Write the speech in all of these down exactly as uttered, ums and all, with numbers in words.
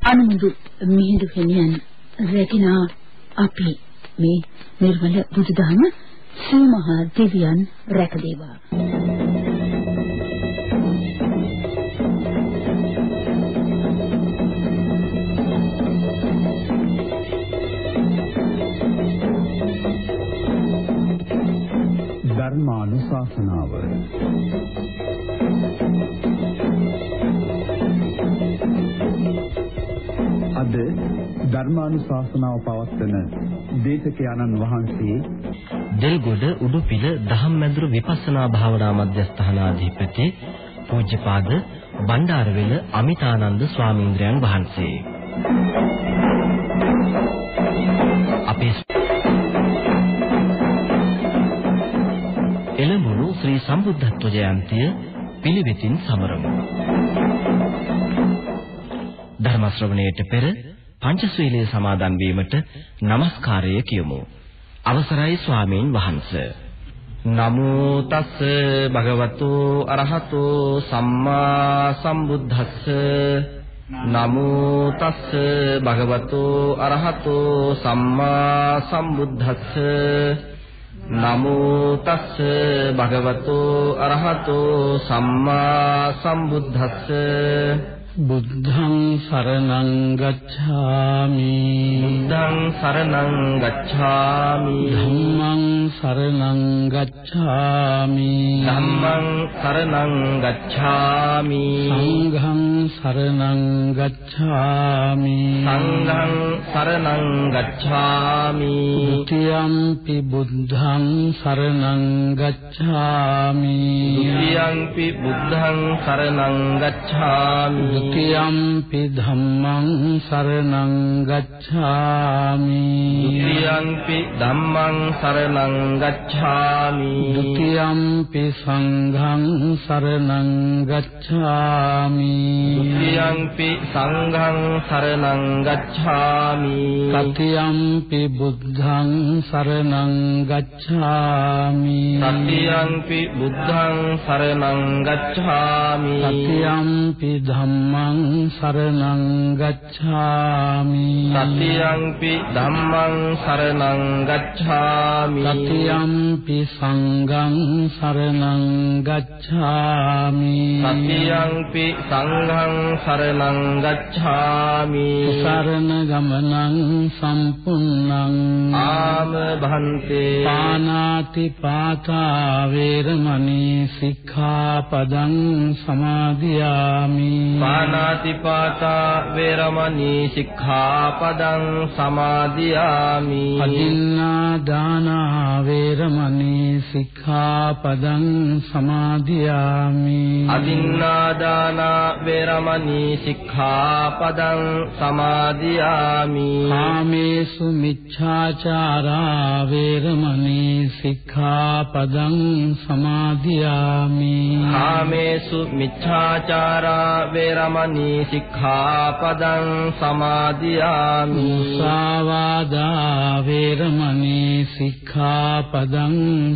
අනුමුදු මිහිඳු හිමියන් රැකිනා අපි මේ නිර්මල බුදුදහම සිව් මහා දෙවියන් රැකදේවා. ධර්මානුශාසනාව අද ධර්මානුශාසනාව පවත්වන දේශකයන්න් වහන්සේ දෙල්ගොඩ උඩුපිල දහම්මැදුරු විපස්සනා භාවනා මධ්‍යස්ථානාධිපති පූජ්‍යපාද බණ්ඩාරවෙල අමිතානන්ද ස්වාමීන්ද්‍රයන් වහන්සේ. අපේ එළඹුණු ශ්‍රී සම්බුද්ධත්ව ජයන්තිය පිළිවෙතින් සමරමු. ධර්ම ශ්‍රවණයට පෙර පංචශීලයේ සමාදන් වීමට নমස්කාරය කියමු. අවසරයි ස්වාමීන් වහන්සේ. නමෝ තස්ස භගවතු අරහතෝ සම්මා සම්බුද්දස්ස. නමෝ තස්ස භගවතු අරහතෝ සම්මා සම්බුද්දස්ස. නමෝ තස්ස භගවතු අරහතෝ සම්මා සම්බුද්දස්ස. බුද්ධං සරණං ගච්ඡාමි. බුද්ධං සරණං ගච්ඡාමි. ධම්මං සරණං ගච්ඡාමි. ධම්මං සරණං ගච්ඡාමි. සංඝං සරණං ගච්ඡාමි. සංඝං සරණං ගච්ඡාමි. ဒ ුතියම්පි බුද්ධං සරණං ගච්ඡාමි. ဒ ුතියම්පි බුද්ධං සරණං ගච්ඡාමි. द्वितीयम्पि धम्मं शरणं गच्छामि. द्वितीयम्पि धम्मं शरणं गच्छामि. द्वितीयम्पि संघं शरणं गच्छामि. द्वितीयम्पि संघं शरणं गच्छामि. तृतीयम्पि बुद्धं शरणं गच्छामि. तृतीयम्पि बुद्धं शरणं गच्छामि. तृतीयम्पि धम्मं शरणं गच्छामि. तृतीयम्पि धम्मं शरणं गच्छामि. तृतीयम्पि संघं शरणं गच्छामि. तृतीयम्पि संघं शरणं गच्छामि. शरण गमनं संपूर्णं आम भन्ते. पानाति पाता वेरमणि सिक्खापदं समादियामि. පානාතිපාතා වේරමණී සික්ඛාපදං සමාදියාමි. අදින්නා දාන වේරමණී සික්ඛාපදං සමාදියාමි. අදින්නා දාන වේරමණී සික්ඛාපදං සමාදියාමි. කාමේසු මිච්ඡාචාරා වේරමණී සික්ඛාපදං සමාදියාමි. කාමේසු මිච්ඡාචාරා වේරමණී සික්ඛාපදං සමාදියාමි. මුසාවාදා වේරමණී සික්ඛාපදං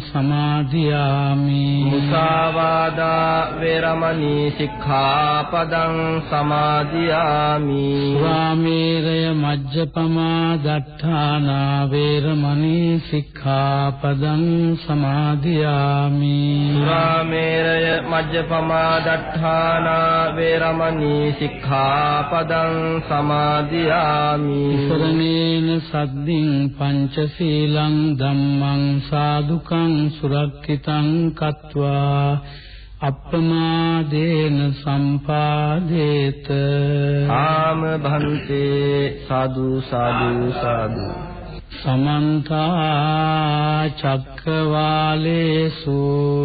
සමාදියාමි. මුසාවාදා වේරමණී සික්ඛාපදං සමාදියාමි. සුරාමේරය මජ්ජපමා දට්ඨානා වේරමණී සික්ඛාපදං සමාදියාමි. සුරාමේරය මජ්ජපමා දට්ඨානා වේරමණී සික්ඛාපදං සමාදියාමි. ඉසරණේන සද්දින් පංචශීලං ධම්මං සාදුකං සුරක්ඛිතං කତ୍වා අප්පමාදේන සම්පාදේත. ආම භන්තේ සාදු සාදු සාදු. සමන්ත චක්කවාලේසු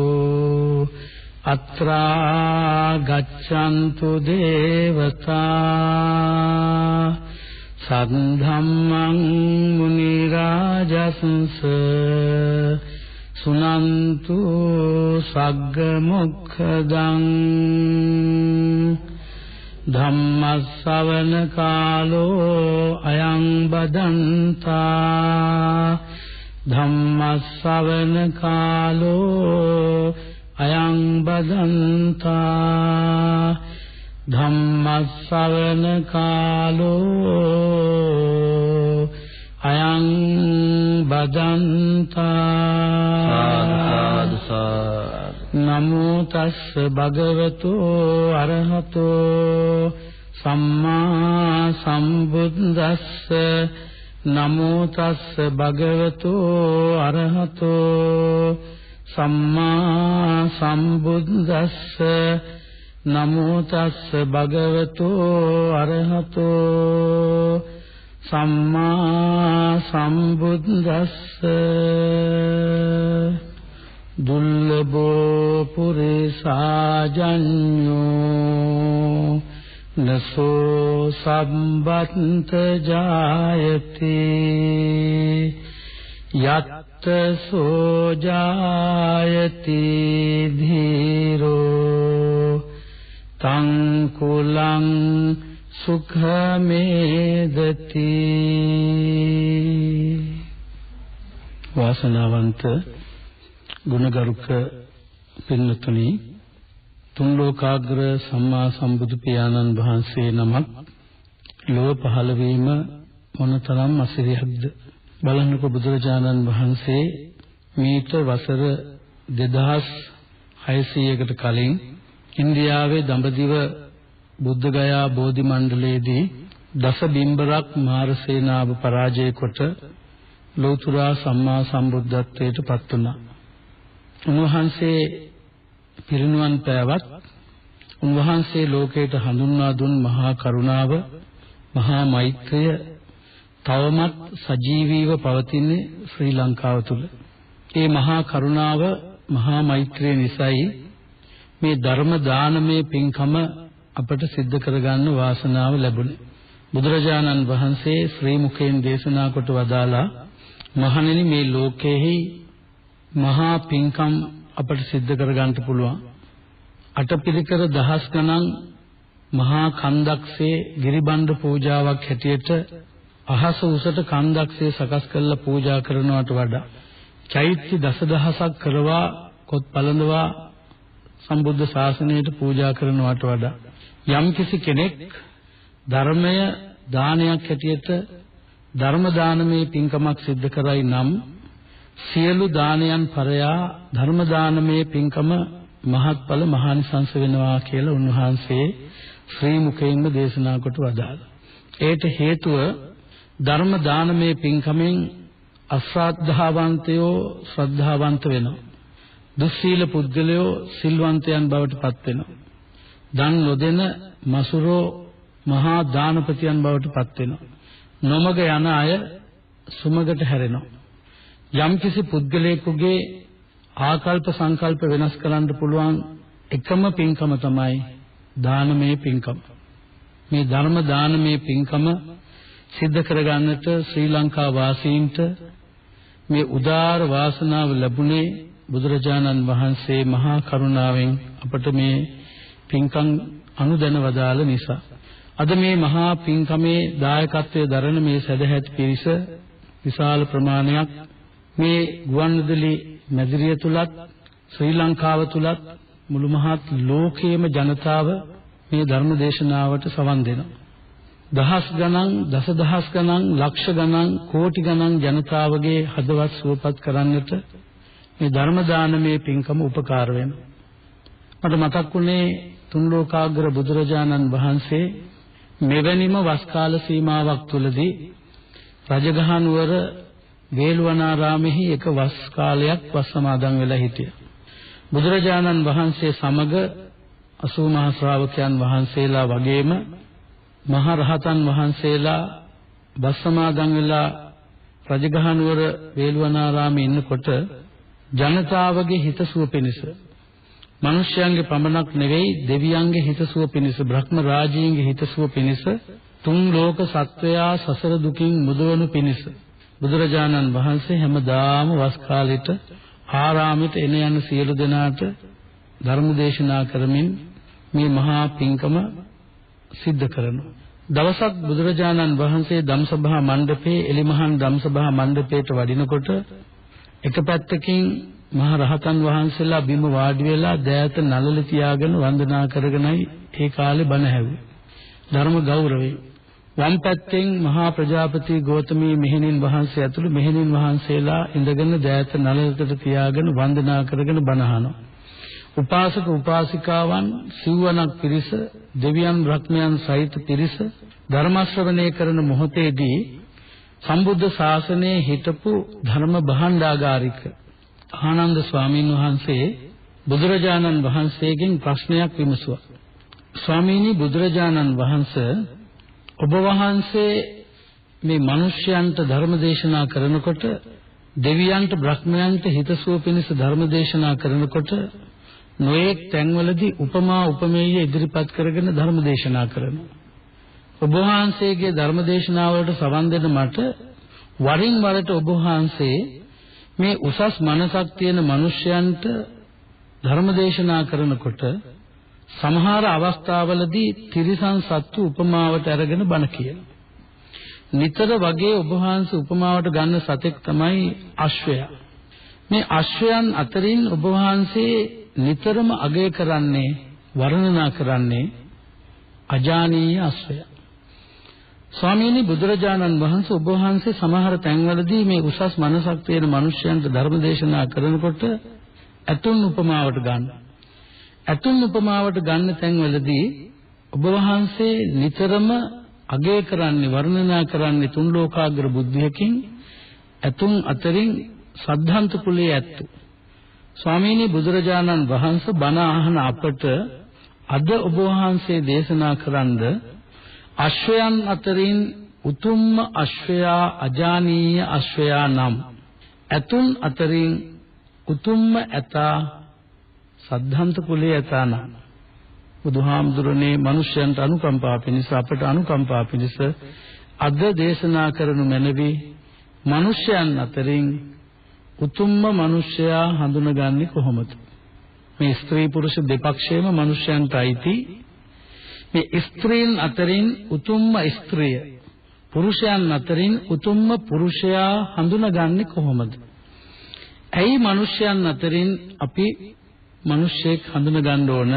අත්‍රා ගච්ඡන්තු දේවතා සද්ධම්මං මුනි රාජස්ස සුනන්තු සග්ග මොක්ඛදං ධම්මස්සවන කාලෝ අයං බදන්තා ධම්මස්සවන කාලෝ අයං බදන්තා ධම්මස්සවන කාලෝ අයං බදන්තා නමෝ තස්ස භගවතු අරහතෝ සම්මා සම්බුද්දස්ස නමෝ තස්ස භගවතු අරහතෝ සම්මා සම්බුද්දස්ස නමෝ තස්ස භගවතු අරහතෝ සම්මා සම්බුද්දස්ස දුල්ලභෝ පුරිසාජඤ්ඤෝ නසෝ සම්බන්ත ජායති යත්ත සෝ ජායති ධීරෝ තං කුලං සුඛමේදති. වාසනාවන්ත ගුණගරුක පින්වතුනි, තුන් ලෝකාග්‍ර සම්මා සම්බුදු පියාණන් වහන්සේ නමක් ලොව පහළ වීම මොනතරම් අසිරියක්ද බලන්නකො. බුදුරජාණන් වහන්සේ මීට වසර දෙදහස් හයසීයකට කලින් ඉන්දියාවේ දඹදිව බුද්ධගයා බෝධි මණ්ඩලයේදී දස බිම්බරක් මාර සේනාව පරාජය කොට ලෝතුරා සම්මා සම්බුද්ධත්වයට පත් වුණා. උන්වහන්සේ පිරිනුවන් පෑවත් උන්වහන්සේ ලෝකයට හඳුන්වා දුන් මහා කරුණාව, මහා මෛත්‍රිය තවමත් සජීවීව පවතින්නේ ශ්‍රී ලංකාව තුල. මේ මහා කරුණාව, මහා මෛත්‍රිය නිසායි මේ ධර්ම දානමය පින්කම අපට සිද්ධ කරගන්න වාසනාව ලැබුණේ. බුදුරජාණන් වහන්සේ ශ්‍රී මුඛයෙන් දේශනා කොට වදාලා, මහණෙනි, මේ ලෝකෙහි මහා පින්කම් අපට සිද්ධ කරගන්න පුළුවන්. අටපිරිකර දහස් ගණන් මහා කන්දක්සේ ගිරිබණ්ඩ පූජාවක් හැටියට අහස උසට කන්දක්සේ සකස් කරලා පූජා කරනවට වඩා චෛත්‍ය දසදහසක් කරවා කොත් පළඳවා සම්බුද්ධ ශාසනයට පූජා කරනවට වඩා යම්කිසි කෙනෙක් ධර්මය දානයක් හැටියට ධර්ම දානමේ පින්කමක් සිද්ධ කරයි නම් සියලු දානයන් පරයා ධර්ම දානමේ පින්කම මහත්ඵල මහානිසංස වෙනවා කියලා උන්වහන්සේ ශ්‍රී මුඛයෙන්ම දේශනා කොට වදාළා. ඒට හේතුව ධර්ම දානමේ පින්කමෙන් අශ්‍රද්ධාවන්තයෝ ශ්‍රද්ධාවන්ත වෙනවා. දුස්සීල පුද්ගලයෝ සිල්වන්තයන් බවට පත් වෙනවා. දන් නොදෙන මසුරෝ මහා දානපතියන් බවට පත් වෙනවා. නොමග යන අය සුමගට හැරෙනවා. යම්කිසි පුද්ගලයෙකුගේ ආකල්ප සංකල්ප වෙනස් කරන්න පුළුවන් එකම පින්කම තමයි දානමය පින්කම. මේ ධර්ම දානමය පින්කම සිද්ධ කරගන්නට ශ්‍රී ලංකා වාසීන්ට මේ උදාර වාසනාව ලැබුණේ බුදුරජාණන් වහන්සේ මහා කරුණාවෙන් අපට මේ පින්කම් අනුදැන වදාළ නිසා. අද මේ මහා පින්කමේ දායකත්වයේ දරන මේ සදැහැති පිරිස විශාල ප්‍රමාණයක් මේ ගුවන්විදුලි මැදිරිය තුලත් ශ්‍රී ලංකාව තුලත් මුළු මහත් ලෝකයේම ජනතාව මේ ධර්ම දේශනාවට සවන් දෙනවා. දහස් ගණන්, දසදහස් ගණන්, ලක්ෂ ගණන්, කෝටි ගණන් ජනතාවගේ හදවත් සුවපත් කරන්නට මේ ධර්ම දානමය පින්කම උපකාර වෙනවා. මට මතක් වුණේ තුන් ලෝකාග්‍ර බුදුරජාණන් වහන්සේ මෙවැනිම වස් කාල සීමාවක් තුලදී රජගහ නුවර වේළුවනාරාමෙහි එක වස් කාලයක් වස් සමාදන් වෙලා හිටියා. බුදුරජාණන් වහන්සේ සමග අසූ මහ ශ්‍රාවකයන් වහන්සේලා වගේම මහ රහතන් වහන්සේලා වස් සමාදන් වෙලා රජගහ නුවර වේළුවනාරාමේ ඉන්නකොට ජනතාවගේ හිතසුව පිණිස, මිනිස්යන්ගේ පමණක් නෙවෙයි දෙවියන්ගේ හිතසුව පිණිස, බ්‍රහ්ම රාජීන්ගේ හිතසුව පිණිස, තුන් ලෝක සත්වයා සසර දුකින් මුදවනු පිණිස බුදුරජාණන් වහන්සේ හැමදාම වස් කාලෙට ආරාමයට එන යන සියලු දෙනාට ධර්ම දේශනා කරමින් මේ මහා පින්කම සිද්ධ කරනවා. දවසක් බුදුරජාණන් වහන්සේ ධම්සභා මණ්ඩපයේ එලිමහන් ධම්සභා මණ්ඩපයට වඩිනකොට එක පැත්තකින් මහ රහතන් වහන්සේලා බිම වාඩි වෙලා දෑත නළල තියාගෙන වන්දනා කරගෙනයි ඒ කාලේ බණ ඇහුවේ. ධර්ම ගෞරවේ. වම් පැත්තෙන් මහා ප්‍රජාපති ගෞතමී මෙහෙණින් වහන්සේ ඇතුළු මෙහෙණින් වහන්සේලා ඉඳගෙන දෑත නළලට තියාගෙන වන්දනා කරගෙන බණ අහනවා. උපාසක උපාසිකාවන් සිව්වණක් පිරිස දෙවියන් බ්‍රහ්මයන් සහිත පිරිස ධර්ම ශ්‍රවණය කරන මොහොතේදී සම්බුද්ධ ශාසනයේ හිටපු ධර්ම භාණ්ඩාගාරික ආනන්ද ස්වාමීන් වහන්සේ බුදුරජාණන් වහන්සේගෙන් ප්‍රශ්නයක් විමසුවා. ස්වාමීනි බුදුරජාණන් වහන්සේ ඔබ වහන්සේ මේ මිනිස්යන්ට ධර්ම දේශනා කරනකොට දෙවියන්ට බ්‍රහ්මයන්ට හිතසුව පිණිස ධර්ම දේශනා කරනකොට නොඑක් තැන්වලදී උපමා උපමේය ඉදිරිපත් කරගෙන ධර්ම දේශනා කරනවා. ඔබ වහන්සේගේ ධර්ම දේශනාවලට සවන් දෙන මට වරින් වරට ඔබ වහන්සේ මේ උසස් මනසක් තියෙන මිනිසයන්ට ධර්ම දේශනා කරනකොට සමහර අවස්ථාවලදී තිරිසන් සත්තු උපමාවට අරගෙන බණ කියනවා. නිතර වගේ ඔබ වහන්සේ උපමාවට ගන්න සතෙක් තමයි අශ්වයා. මේ අශ්වයන් අතරින් ඔබ වහන්සේ නිතරම අගය කරන්නේ වර්ණනා කරන්නේ අජානීය අශ්වයා. ස්වාමීනි බුදුරජාණන් වහන්සේ ඔබ වහන්සේ සමහර තැන්වලදී මේ උසස් මනසක් තියෙන මිනිසයන්ට ධර්ම දේශනා කරනකොට ඇතුන් උපමාවට ගන්නවා. ඇතුන් උපමාවට ගන්න තැන්වලදී ඔබ වහන්සේ නිතරම අගය කරන්නේ වර්ණනා කරන්නේ තුන් ලෝකාග්‍ර බුද්ධියකින් ඇතුන් අතරින් සද්ධාන්ත කුලයේ ඇත්තු. ස්වාමීනි බුදුරජාණන් වහන්සේ බණ අහන අපට අද ඔබ වහන්සේ දේශනා කරන්ද අශ්වයන් අතරින් උතුම්ම අශ්වයා අජානීය අශ්වයා නම් ඇතුන් අතරින් උතුම්ම ඇතා සද්ධාන්ත කුලයේ ඇතා නම් බුදුහාමුදුරනේ මිනිසයන්ට අනුකම්පා පිණිස අපට අනුකම්පා පිණිස අද දේශනා කරනු මැනවි. මිනිසයන් අතරින් උතුම්ම මිනිසයා හඳුනගන්නේ කොහොමද? මේ ස්ත්‍රී පුරුෂ දෙපක්ෂයේම මිනිසයන්ට අයිති. මේ ස්ත්‍රීන් අතරින් උතුම්ම ස්ත්‍රිය පුරුෂයන් අතරින් උතුම්ම පුරුෂයා හඳුනගන්නේ කොහොමද? ඇයි මිනිසයන් අතරින් අපි මිනිසෙක් හඳුනගන්න ඕන?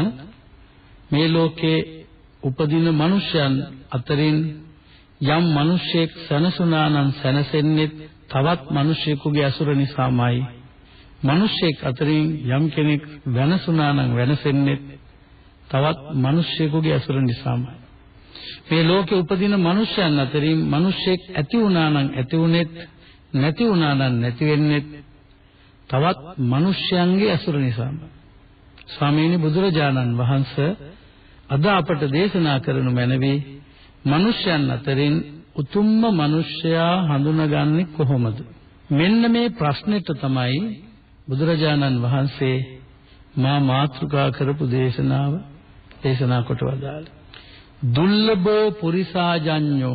මේ ලෝකේ උපදින මිනිසයන් අතරින් යම් මිනිසෙක් සනසුනා නම් සනසෙන්නේ තවත් මිනිසෙකුගේ අසුර නිසාමයි. මිනිසෙක් අතරින් යම් කෙනෙක් වෙනසුනා නම් වෙනසෙන්නේ තවත් මිනිසෙකුගේ අසුර නිසාමයි. මේ ලෝකේ උපදින මිනිසයන් අතරින් මිනිසෙක් ඇති වුණා නම් ඇති වුනේත් නැති වුණා නම් නැති වෙන්නේ තවත් මිනිසයන්ගේ අසුර නිසාමයි. ස්වාමීනි බුදුරජාණන් වහන්සේ අද අපට දේශනා කරනු මැනවි මිනිසයන් අතරින් උතුම්ම මිනිසයා හඳුනගන්නේ කොහොමද? මෙන්න මේ ප්‍රශ්නෙට තමයි බුදුරජාණන් වහන්සේ මා මාතෘකා කරපු දේශනාව දේශනා කොට වදාළේ. දුර්ලභෝ පුරිසාජඤ්ඤෝ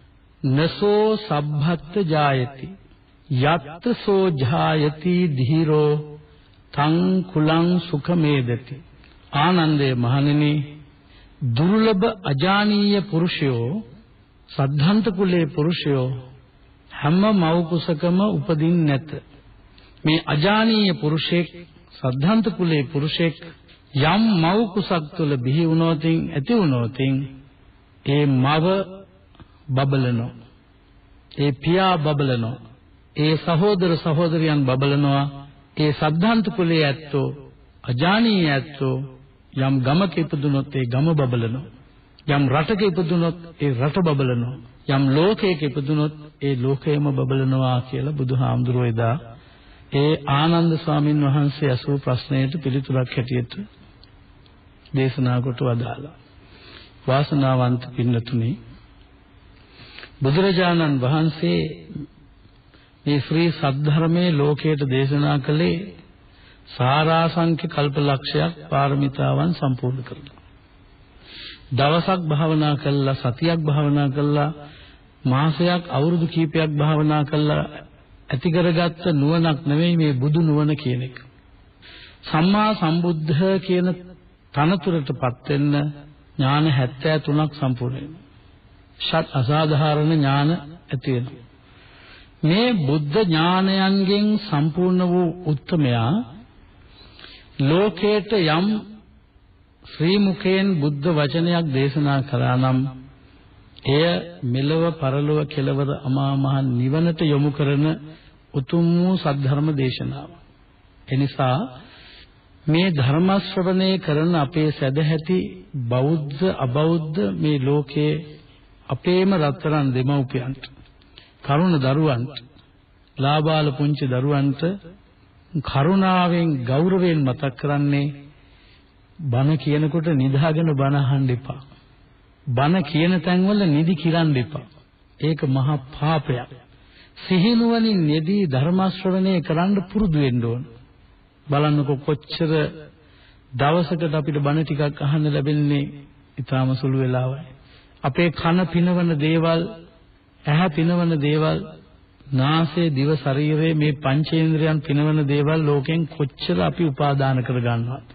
නසෝ සබ්බත් ජායති යත් සෝ ජායති ධීරෝ තං කුලං සුඛමේදති. ආනන්දේ මහණෙනි දුර්ලභ අජානීය පුරුෂයෝ සද්ධාන්ත කුලේ පුරුෂයෝ හැම මව් කුසකම උපදින්නේ නැත. මේ අජානීය පුරුෂෙක් සද්ධාන්ත කුලේ පුරුෂෙක් යම් මව් කුසක් තුළ බිහි වුණොතින් ඇති වුණොතින් ඒ මව බබලනෝ, ඒ පියා බබලනෝ, ඒ සහෝදර සහෝදරියන් බබලනවා. ඒ සද්ධාන්ත කුලයේ ඇත්තෝ අජානීය ඇත්තෝ යම් ගමක ඉපදුනොත් ඒ ගම බබලනවා. යම් රටක ඉපදුනොත් ඒ රට බබලනවා. යම් ලෝකයක ඉපදුනොත් ඒ ලෝකයම බබලනවා කියලා බුදුහාමුදුරුවෝ එදා ඒ ආනන්ද ස්වාමින් වහන්සේ අසූ ප්‍රශ්නයට පිළිතුරක් හැටියට දේශනා කොට වදාළා. වාසනාවන්ත පින්නතුනි, බුදුරජාණන් වහන්සේ මේ ශ්‍රී සද්ධර්මයේ ලෝකයට දේශනා කළේ සාරාංශක කල්පලක්ෂයක් පාරමිතාවන් සම්පූර්ණ කරලා. දවසක් භාවනා කළා, සතියක් භාවනා කළා, මාසයක් අවුරුදු කීපයක් භාවනා කළා ඇති කරගත්ත නුවණක් නෙවෙයි මේ බුදු නුවණ කියන එක. සම්මා සම්බුද්ධ කියන තනතුරටපත් වෙන්න ඥාන හැත්තෑ තුනක් සම්පූර්ණ වෙනවා. ෂට් අසාධාරණ ඥාන ඇති වෙනවා. මේ බුද්ධ ඥානයන්ගෙන් සම්පූර්ණ වූ උත්තමයා ලෝකයට යම් ශ්‍රී මුඛයෙන් බුද්ධ වචනයක් දේශනා කළා නම් එය මෙලව පරලොව කෙලවර අමා මහ නිවනට යොමු කරන උතුම් වූ සද්ධර්ම දේශනාව. එනිසා මේ ධර්ම ශ්‍රවණය කරන අපේ සදැහැති බෞද්ධ අබෞද්ධ මේ ලෝකයේ අපේම රත්තරන් දෙමව්පියන්ට කරුණ දරුවන්ට ලාබාල පුංචි දරුවන්ට කරුණාවෙන් ගෞරවයෙන් මතක් කරන්නේ බණ කියනකොට නිදාගෙන බණ අහන්න එපා. බණ කියන තැන්වල නිදි කිරන්න එපා. ඒක මහා පාපයක්. සිහිනුවණින් යෙදී ධර්ම ශ්‍රවණය කරන්න පුරුදු වෙන්න ඕන. බලන්නකො කොච්චර දවසකට අපිට බණ ටිකක් අහන්න ලැබෙන්නේ ඊටාම සුළු වෙලාවයි. අපේ කන පිනවන දේවල්, ඇහැ පිනවන දේවල්, නාසය දිව ශරීරයේ මේ පංචේන්ද්‍රයන් පිනවන දේවල් ලෝකෙන් කොච්චර අපි උපාදාන කර ගන්නවද?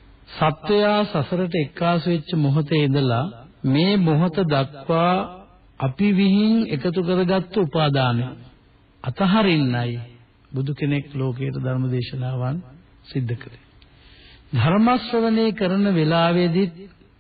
සත්වයා සසරට එක්කාසු වෙච්ච මොහොතේ ඉඳලා මේ මොහොත දක්වා අපි විහිං එකතු කරගත්තු උපාදානය අතහරින්නයි බුදු කෙනෙක් ලෝකයට ධර්ම දේශනාවන් සිද්ධ කළේ. ධර්ම ශ්‍රවණය කරන වෙලාවේදී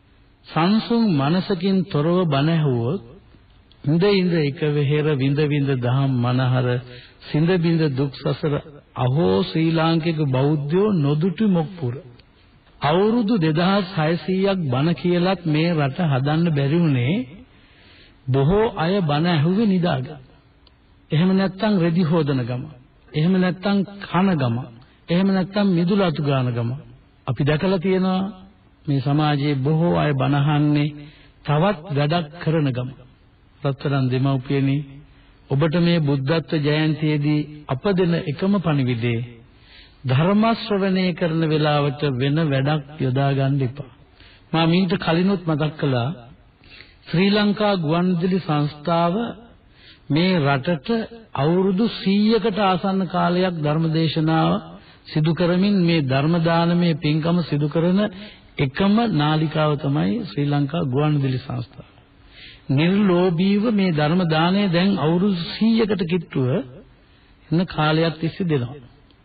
සංසුන් මනසකින් තොරව බණ ඇහුවොත් ඉඳ ඉඳ එක වෙහෙර විඳ විඳ දහම් මනහර සිඳ බිඳ දුක් සසර අහෝ ශ්‍රී ලාංකික බෞද්ධයෝ නොදුටු මොක්පුර අවුරුදු දෙදහස් හයසීයක් බණ කියලත් මේ රට හදන්න බැරි වුණේ බොහෝ අය බණ ඇහුවේ නිදාගන්න. එහෙම නැත්නම් රෙදි හොදන ගම. එහෙම නැත්නම් කන ගම. එහෙම නැත්නම් මිදුල අතු ගාන ගම. අපි දැකලා තියෙනවා මේ සමාජයේ බොහෝ අය බණ අහන්නේ තවත් වැඩක් කරන ගම. රත්තරන් දෙමව්පියනි, ඔබට මේ බුද්ධත්ව ජයන්තියේදී අප දෙන එකම පණිවිඩේ ධර්ම ශ්‍රවණය කරන වෙලාවට වෙන වැඩක් යොදා ගන්න එපා. මා මීට කලිනුත් මතක් කළා ශ්‍රී ලංකා ගුවන්විදුලි සංස්ථාව මේ රටට අවුරුදු සීයකට ආසන්න කාලයක් ධර්මදේශනාව සිදු කරමින් මේ ධර්ම දානමය පින්කම සිදු කරන එකම නාලිකාව තමයි ශ්‍රී ලංකා ගුවන්විදුලි සංස්ථාව. නිර්ලෝභීව මේ ධර්ම දාණය දැන් අවුරුදු සීයකට කිට්ටුව ඉන්න කාලයක් තිස්සේ දෙනවා.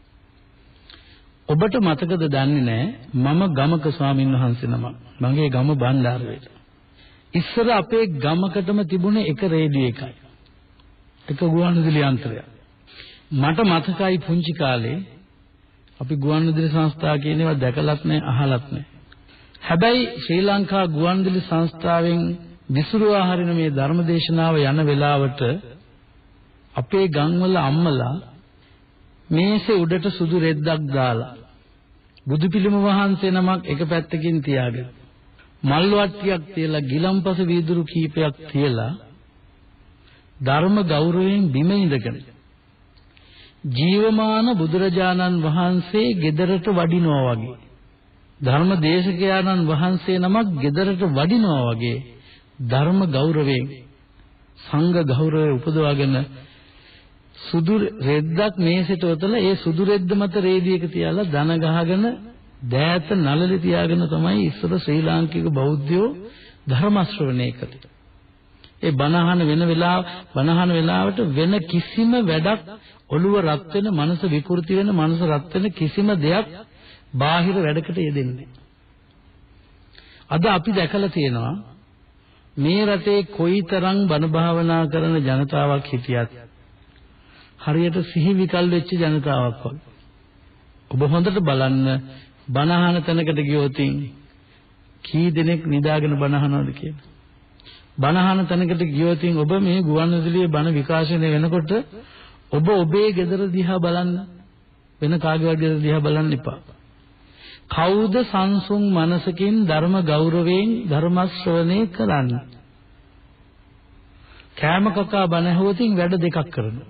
ඔබට මතකද දන්නේ නැහැ මම ගමක ස්වාමින් වහන්සේ නමක්. මගේ ගම බණ්ඩාරවේල. ඉස්සර අපේ ගමකටම තිබුණ එක රේඩියෝ එකයි. එක ගුවන්විදුලි යන්ත්‍රයක්. මට මතකයි පුංචි කාලේ අපි ගුවන්විදුලි සංස්ථා කියන ඒවා දැකලත් නැහැ අහලත් නැහැ. හැබැයි ශ්‍රී ලංකා ගුවන්විදුලි සංස්ථාවෙන් විසුරුවා හරින මේ ධර්මදේශනාව යන වෙලාවට අපේ ගම්වල අම්මලා මේසේ උඩට සුදු රෙද්දක් දාලා බුදු පිළිම වහන්සේ නමක් එක පැත්තකින් තියාගෙන මල් වට්ටියක් තියලා ගිලම්පස වීදුරු කීපයක් තියලා ධර්ම ගෞරවයෙන් බිම ඉඳගෙන ජීවමාන බුදුරජාණන් වහන්සේ ගෙදරට වඩිනවා වගේ ධර්ම දේශකයාණන් වහන්සේ නමක් ගෙදරට වඩිනවා වගේ ධර්ම ගෞරවයෙන් සංඝ ගෞරවය උපදවාගෙන සුදු රෙද්දක් මේසෙට ඔතලා ඒ සුදු රෙද්ද මත රේදියක තියාලා දන ගහගෙන දෑත නළලි තියාගෙන තමයි ඉස්සර ශ්‍රී ලාංකික බෞද්ධයෝ ධර්ම ශ්‍රවණය කළේ. ඒ බණහන වෙන වෙලාව බණහන වෙලාවට වෙන කිසිම වැඩක් ඔළුව රත් වෙන මනස විකෘති වෙන මනස රත් වෙන කිසිම දෙයක් බාහිර වැඩකට යෙදෙන්නේ. අද අපි දැකලා තියෙනවා මේ රටේ කොයිතරම් බණ භාවනා කරන ජනතාවක් හිටියත් හරියට සිහි විකල් වෙච්ච ජනතාවක් වගේ. ඔබ හොඳට බලන්න බණහන තැනකට ගියොත් කී දෙනෙක් නිදාගෙන බණහනවද කියලා. බණහන තැනකට ගියොත් ඔබ මේ ගුවන්විදුලියේ බණ විකාශනය වෙනකොට ඔබ ඔබේ ගෙදර දිහා බලන්න, වෙන කාගේවත් ගෙදර දිහා බලන්න එපා. කවුද සංසුන් මනසකින් ධර්ම ගෞරවයෙන් ධර්ම ශ්‍රවණය කරන්නේ? කෑම කකා බණ ඇහුවොතින් වැඩ දෙකක් කරනවා.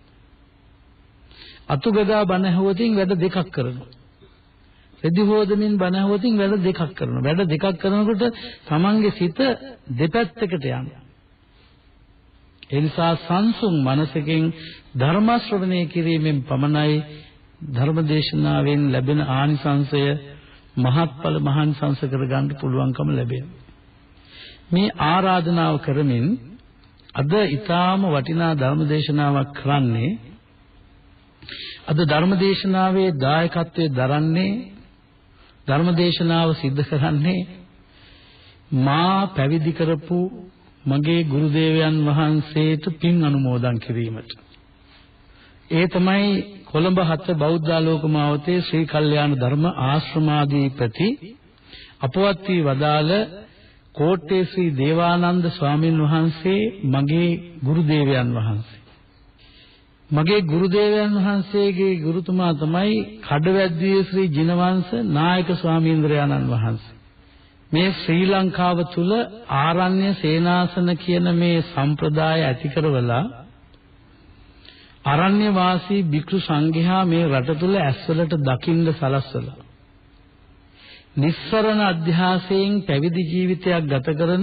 අතුගගා බණ ඇහුවොතින් වැඩ දෙකක් කරනවා. රෙදි හොදමින් බණ ඇහුවොතින් වැඩ දෙකක් කරනවා. වැඩ දෙකක් කරනකොට තමන්ගේ සිත දෙපැත්තකට යනවා. ඒ නිසා සංසුන් මනසකින් ධර්ම ශ්‍රවණය කිරීමෙන් පමණයි ධර්මදේශනාවෙන් ලැබෙන ආනිසංසය මහත්ඵල මහානිසංස කරගන්න පුළුවන්කම ලැබෙනවා. මේ ආරාධනාව කරමින් අද ඊටාම වටිනා ධර්ම දේශනාවක් කරන්නේ අද ධර්ම දේශනාවේ දායකත්වයේ දරන්නේ ධර්ම දේශනාව සිද්ධ කරන්නේ මා පැවිදි කරපු මගේ ගුරු දේවයන් වහන්සේට පින් අනුමෝදන් කිරීමට. ඒ තමයි කොළඹ හත බෞද්ධ ආලෝකමාවතේ ශ්‍රී කල්යාණ ධර්ම ආශ්‍රමාධිපති අපවත් වී වදාළ කෝට්ටේ ශ්‍රී දේවානන්ද ස්වාමින් වහන්සේ මගේ ගුරු දේවයන් වහන්සේ. මගේ ගුරු දේවයන් වහන්සේගේ ගුරුතුමා තමයි කඩවැද්දියේ ශ්‍රී ජිනවංශ නායක ස්වාමීන්ද්‍රයාණන් වහන්සේ. මේ ශ්‍රී ලංකාව තුල ආරණ්‍ය සේනාසන කියන මේ සම්ප්‍රදාය ඇති කරවලා ආරණ්‍ය වාසී භික්ෂු සංඝයා මේ රට තුල ඇස්වලට දකින්න සලස්සලා නිස්සරණ අධ්‍යාසයෙන් පැවිදි ජීවිතයක් ගත කරන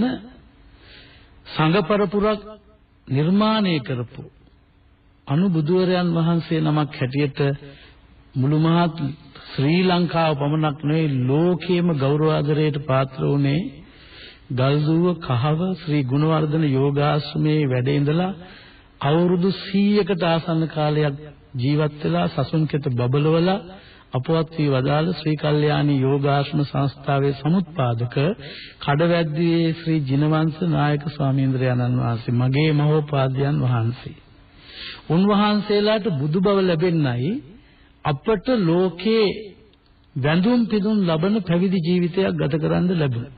සංඝ පරපුරක් නිර්මාණය කරපු අනුබුදුවරයන් වහන්සේ නමක් හැටියට මුළු මහත් ශ්‍රී ලංකාව පමණක් නෙවෙයි ලෝකයේම ගෞරව ආදරයට පාත්‍ර වුණේ ගල්දුව කහව ශ්‍රී ගුණවර්ධන යෝගාශ්‍රමයේ වැඩ ඉඳලා අවුරුදු සීයකට ආසන්න කාලයක් ජීවත් වෙලා සසුන්කෙත බබලවලා අපවත් වී වදාළ ශ්‍රී කල්යාණී යෝගාශ්‍රම සංස්ථාවේ සමුත්පාදක කඩවැද්දියේ ශ්‍රී ජිනවංශ නායක ස්වාමීන්ද්‍රයාණන් වහන්සේ මගේ මහෝපාද්‍යයන් වහන්සේ. උන්වහන්සේලාට බුදු බව ලැබෙන්නයි අපට ලෝකේ වැඳුම් පිදුම් ලබන පැවිදි ජීවිතයක් ගත කරන්න ලැබුණා.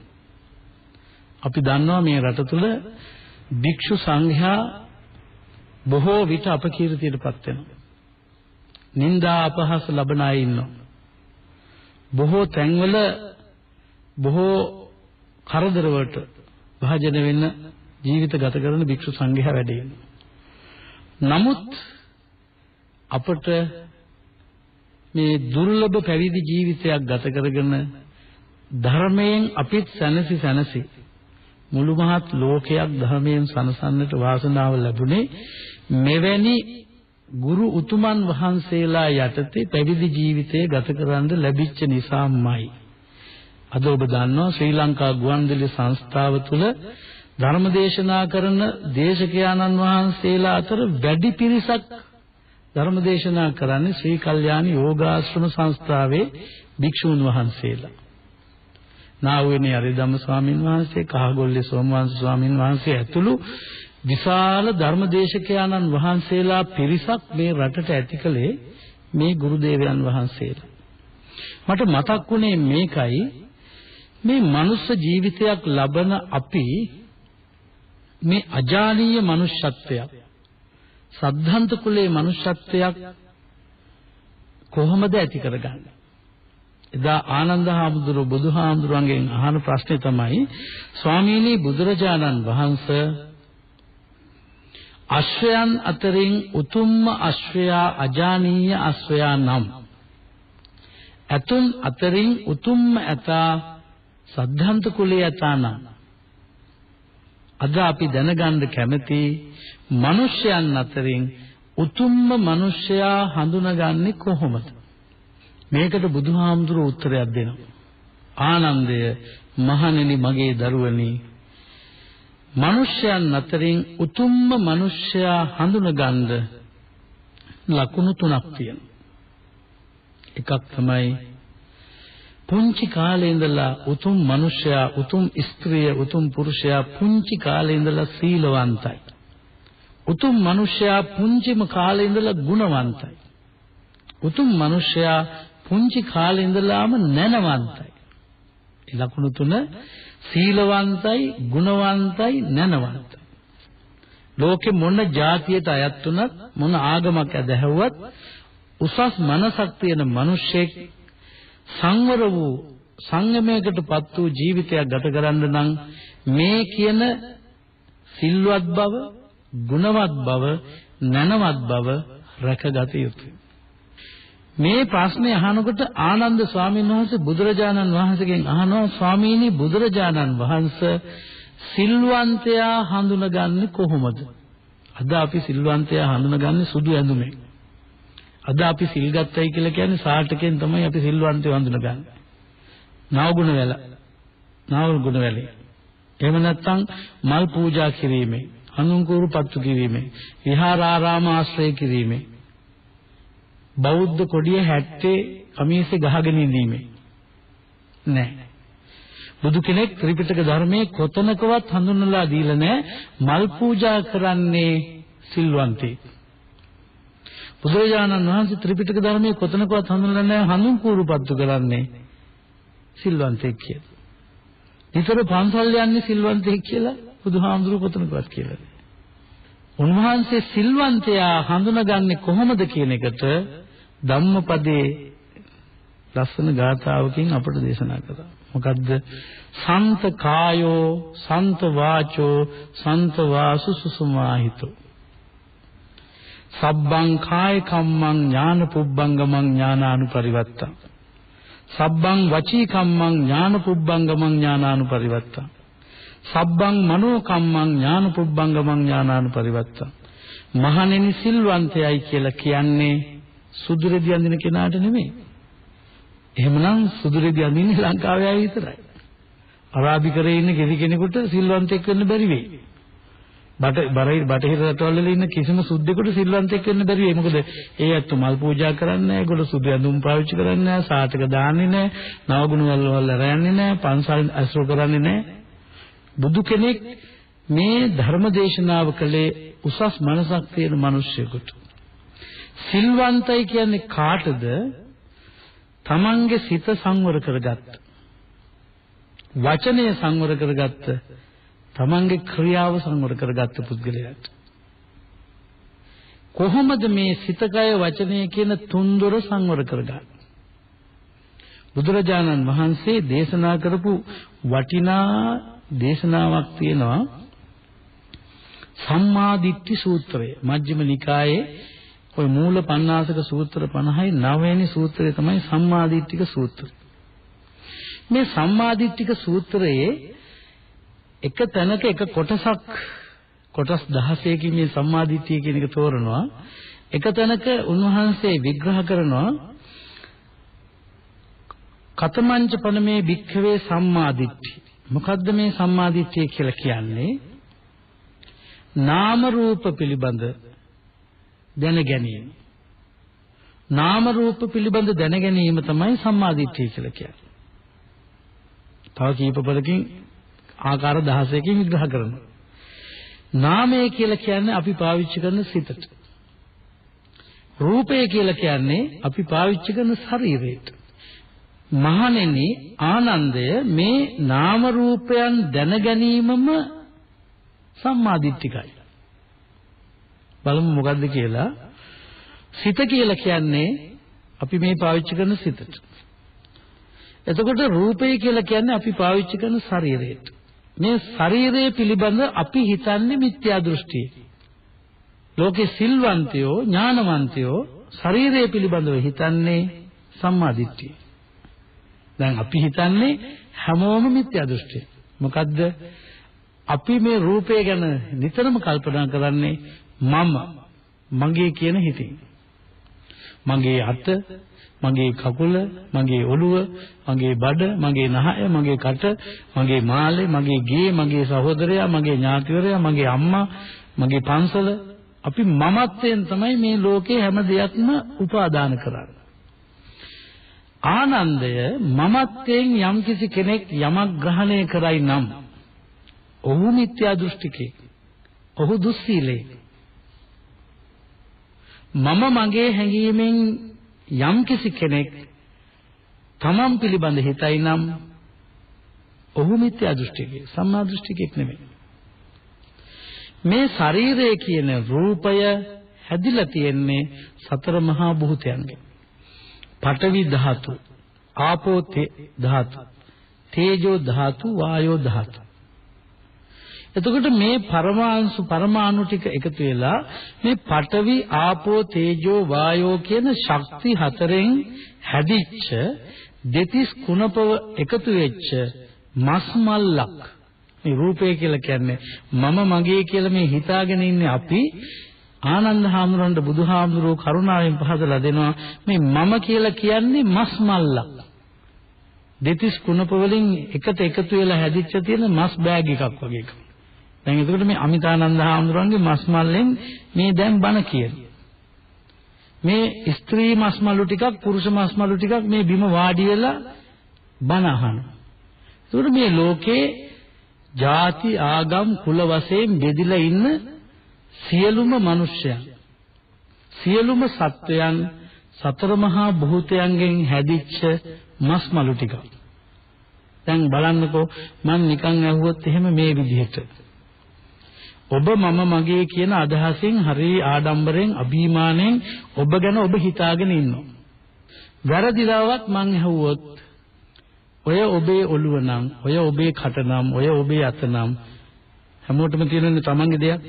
අපි දන්නවා මේ රට තුල භික්ෂු සංඝයා බොහෝ විට අපකීර්තියටපත් වෙනවා. නිന്ദා අපහාස ලබන අය ඉන්නවා. බොහෝ තැන්වල බොහෝ කරදර වලට භාජන වෙන්න ජීවිත ගත කරන භික්ෂු සංඝයා වැඩ ඉන්නවා. නමුත් අපට මේ දුර්ලභ පැවිදි ජීවිතයක් ගත කරගෙන ධර්මයෙන් අපිත් සැනසි සැනසි මුළු මහත් ලෝකයක් ධර්මයෙන් සනසන්නට වාසනාව ලැබුණේ මෙවැනි ගුරු උතුමන් වහන්සේලා යටතේ පැවිදි ජීවිතය ගත කරන්න ලැබිච්ච නිසාමයි. අද ඔබ දන්නවා ශ්‍රී ලංකා ගුවන්විදුලි සංස්ථාව තුළ ධර්මදේශනා කරන දේශකයාණන් වහන්සේලා අතර වැඩි පිරිසක් ධර්මදේශනා කරන්නේ ශ්‍රී කල්යාණී යෝගාශ්‍රම සංස්ථාවේ භික්ෂූන් වහන්සේලා. නාවුවේනේ අරිදම්ම ස්වාමින් වහන්සේ, කහගොල්ලේ සෝමවංශ ස්වාමින් වහන්සේ ඇතුළු විශාල ධර්මදේශකයාණන් වහන්සේලා පිරිසක් මේ රටට ඇතිකලේ මේ ගුරු දේවයන් වහන්සේලා. මට මතක් වුණේ මේකයි, මේ මනුස්ස ජීවිතයක් ලබන අපි මේ අජානීය මනුෂ්‍යත්වයක්, සද්ධාන්ත කුලයේ මනුෂ්‍යත්වයක් කොහොමද ඇති කරගන්නේ? එදා ආනන්ද හාමුදුරුවෝ බුදුහාමුදුරන්ගෙන් අහන ප්‍රශ්නේ තමයි, ස්වාමීනි බුදුරජාණන් වහන්සේ අශ්වයන් අතරින් උතුම්ම අශ්වයා අජානීය අශ්වයා නම්, ඇතුන් අතරින් උතුම්ම ඇතා සද්ධාන්ත කුලයේ ඇතා නම්, අද අපි දැනගන්න කැමති මිනිසයන් අතරින් උතුම්ම මිනිසයා හඳුනාගන්නේ කොහොමද? මේකට බුදුහාමුදුරුවෝ උත්තරයක් දෙනවා. ආනන්දය, මහණෙනි මගේ දරුවනි, මිනිසයන් අතරින් උතුම්ම මිනිසයා හඳුනාගන්න ලකුණු තුනක් තියෙනවා. එකක් තමයි පුංචි කාලේ ඉඳලා උතුම් මිනිසයා, උතුම් ස්ත්‍රිය, උතුම් පුරුෂයා පුංචි කාලේ ඉඳලා සීලවන්තයි. උතුම් මිනිසයා පුංචිම කාලේ ඉඳලා ගුණවන්තයි. උතුම් මිනිසයා පුංචි කාලේ ඉඳලාම නැනවන්තයි. ඒ ලකුණු තුන සීලවන්තයි, ගුණවන්තයි, නැනවන්තයි. ලෝකෙ මොන જાතියට අයත් වුණත්, මොන ආගමක් ඇදහුවත් උසස් මනසක් තියෙන මිනිසෙක් සංවර වූ සංයමයකටපත් වූ ජීවිතයක් ගත කරන්න නම් මේ කියන සිල්වත් බව, ගුණවත් බව, නැනවත් බව රැකගත යුතුයි. මේ ප්‍රශ්නේ අහනකොට ආනන්ද ස්වාමීන් වහන්සේ බුදුරජාණන් වහන්සේගෙන් අහනවා, ස්වාමීනි බුදුරජාණන් වහන්සේ සිල්වන්තයා හඳුනගන්නේ කොහොමද? අද අපි සිල්වන්තයා හඳුනගන්නේ සුදු ඇඳුමෙන්. අද අපි සිල් ගත්තයි කියලා කියන්නේ සාටකෙන් තමයි අපි සිල්වන්තයෝ හඳුනගන්නේ. නාවගුණ වැල, නාවගුණ වැලේ. එහෙම නැත්නම් මල් පූජා කිරීමෙන්, හඳුන්කුරු පත්තු කිරීමෙන්, විහාරාරාම ආශ්‍රය කිරීමෙන්, බෞද්ධ කොඩිය හැට්ටේ කමීසේ ගහගෙන ඉඳීමෙන් නෑ. බුදු කෙනෙක් ත්‍රිපිටක ධර්මයේ කොතනකවත් හඳුන්වලා දීලා නෑ මල් පූජා කරන්නේ සිල්වන්තේ. බුදුරජාණන් වහන්සේ ත්‍රිපිටක ධර්මයේ කොතනකවත් හඳුන්වලා නෑ හඳුන්කුරු පත්තු කරන්නේ සිල්වන්තෙක් කියලා. විතර පන්සල් යන්නේ සිල්වන්තෙක් කියලා බුදුහාමුදුරුවෝ කොතනකවත් කියලා නෑ. උන්වහන්සේ සිල්වන්තයා හඳුනගන්නේ කොහොමද කියන එකට ධම්මපදයේ ලස්සන ගාථාවකින් අපට දේශනා කළා. මොකද්ද? සන්ත කායෝ සන්ත වාචෝ සන්ත වාසු සුසුමාහිතෝ සබ්බං කාය කම්මං ඥාන පුබ්බංගමං ඥානානුපරිවත්තං සබ්බං වචී කම්මං ඥාන පුබ්බංගමං ඥානානුපරිවත්තං සබ්බං මනෝ කම්මං ඥාන පුබ්බංගමං ඥානානුපරිවත්තං. මහණෙනි සිල්වන්තයයි කියලා කියන්නේ සුදුරෙදි අඳින කෙනාට නෙමෙයි. එහෙමනම් සුදුරෙදි අඳින්නේ ලංකාවේ අය විතරයි. අරාබිකරේ ඉන්න කිසි කෙනෙකුට සිල්වන්තෙක් වෙන්න බැරි වෙයි. බට බටහිර රටවල් වල ඉන්න කිසිම සුද්දෙකුට සිල්වන්තෙක් වෙන්න බැරි වෙයි. මොකද ඒ ඇත්ත මල් පූජා කරන්නේ නැහැ, ඒගොල්ලෝ සුදු ඇඳුම් පාවිච්චි කරන්නේ නැහැ, සාතක දාන්නේ නැහැ, නවගුණ වල වල රැයන්නේ නැහැ, පන්සල් අසුර කරන්නේ නැහැ. බුදු කෙනෙක් මේ ධර්ම දේශනාව කළේ උසස් මනසක් තියෙන මිනිසෙකුට. සිල්වන්තයි කියන්නේ කාටද? තමන්ගේ සිත සංවර කරගත්ත, වචනය සංවර කරගත්ත, තමන්ගේ ක්‍රියාව සංවර කරගත්ත පුද්ගලයාට. කොහොමද මේ සිත කය වචනය කියන තුන්දොර සංවර කරගන්නේ? බුදුරජාණන් වහන්සේ දේශනා කරපු වටිනා දේශනාවක් තියෙනවා, සම්මා දිට්ඨි සූත්‍රය. මජ්ක්‍ධිම නිකායේ ඔය මූල පඤ්ඤාසක සූත්‍ර පනහයි නවවෙනි සූත්‍රය තමයි සම්මා දිට්ඨික සූත්‍රය. මේ සම්මා දිට්ඨික සූත්‍රයේ එක තැනක එක කොටසක්, කොටස් දහසකින් මේ සම්මා දිට්ඨිය කියන එක තෝරනවා. එක තැනක උන්වහන්සේ විග්‍රහ කරනවා කතමංච පනමේ භික්ඛවේ සම්මා දිට්ඨි. මොකද්ද මේ සම්මා දිට්ඨිය කියලා කියන්නේ? නාම රූප පිළිබඳ දැන ගැනීම. නාම රූප පිළිබඳ දැන ගැනීම තමයි සම්මා දිට්ඨිය කියලා කියන්නේ. තව කීප පදකින් ආකාර දහසකින් විග්‍රහ කරනවා. නාමය කියලා කියන්නේ අපි පාවිච්චි කරන සිතට. රූපය කියලා කියන්නේ අපි පාවිච්චි කරන ශරීරයට. මහණෙනි ආනන්දය, මේ නාම රූපයන් දැන ගැනීමම සම්මාදිට්ඨිකයි. බලමු මොකද්ද කියලා. සිත කියලා කියන්නේ අපි මේ පාවිච්චි කරන සිතට. එතකොට රූපය කියලා කියන්නේ අපි පාවිච්චි කරන ශරීරයට. මේ ශරීරය පිළිබඳ අපි හිතන්නේ මිත්‍යා දෘෂ්ටිය. ලෝකේ සිල්වන්තයෝ ඥානවන්තයෝ ශරීරය පිළිබඳව හිතන්නේ සම්මාදිට්ඨිය. දැන් අපි හිතන්නේ හැමෝම මිත්‍යා දෘෂ්ටිය. මොකද්ද? අපි මේ රූපය ගැන නිතරම කල්පනා කරන්නේ මම, මගේ කියන හිතින්. මගේ අත, මගේ කකුල, මගේ ඔළුව, මගේ බඩ, මගේ නහය, මගේ කට, මගේ මාළේ, මගේ ගේ, මගේ සහෝදරයා, මගේ ඥාතිවරයා, මගේ අම්මා, මගේ පන්සල. අපි මමත්වයෙන් තමයි මේ ලෝකේ හැම දෙයක්ම උපාදාන කරන්නේ. ආනන්දය, මමත්වයෙන් යම්කිසි කෙනෙක් යමක් ග්‍රහණය කරයි නම් ඔහු මිත්‍යා දෘෂ්ටිකේ, ඔහු දුස්සීලේ. මම මගේ හැඟීමෙන් යම්කිසි කෙනෙක් තමන් පිළිබඳ හිතයි නම් ඔහු මිත්‍යා දෘෂ්ටිකේ, සම්මා දෘෂ්ටිකෙක් නෙමෙයි. මේ ශරීරය කියන රූපය හැදිලා තියෙන්නේ සතර මහා භූතයන්ගෙන්. පඨවි ධාතු, ආපෝ ධාතු, තේජෝ ධාතු, වායෝ ධාතු. එතකොට මේ පරමාංශු පරමාණු ටික එකතු වෙලා මේ පඨවි, ආපෝ, තේජෝ, වායෝ කියන ශක්ති හතරෙන් හැදිච්ච දෙතිස් කුණපව එකතු වෙච්ච මස් මල්ලක්. මේ රූපය කියලා කියන්නේ මම මගේ කියලා මේ හිතාගෙන ඉන්නේ අපි. ආනන්ද හාමුදුරන්ට බුදුහාමුදුරුවෝ කරුණාවෙන් පහදලා දෙනවා මේ මම කියලා කියන්නේ මස් මල්ලක්. දෙතිස් කුණප වලින් එකට එකතු වෙලා හැදිච්ච තියෙන මස් බෑග් එකක් වගේ එකක්. දැන් එතකොට මේ අමිතානන්ද හාමුදුරන්ගේ මස් මල්ලෙන් මේ දැන් බණ කියන. මේ ස්ත්‍රී මස් මල්ලු ටිකක් පුරුෂ මස් මල්ලු ටිකක් මේ බිම වාඩි වෙලා බණ අහනවා. එතකොට මේ ලෝකේ ಜಾති ආගම් කුල වශයෙන් බෙදිලා ඉන්න සියලුම මිනිස්යන් සියලුම සත්වයන් සතර මහා භූතයන්ගෙන් හැදිච්ච මස් මලු ටික. දැන් බලන්නකෝ මම නිකන් ඇහුවොත් එහෙම මේ විදිහට ඔබ මම මගේ කියන අදහසින් හරි ආඩම්බරෙන් අභිමාණයෙන් ඔබ ගැන ඔබ හිතාගෙන ඉන්නවා. වැරදිලාවත් මං ඇහුවොත් ඔය ඔබේ ඔළුව නම් ඔය ඔබේ කට නම් ඔය ඔබේ අත නම් හැමෝටම තියෙනනේ තමන්ගේ දෙයක්.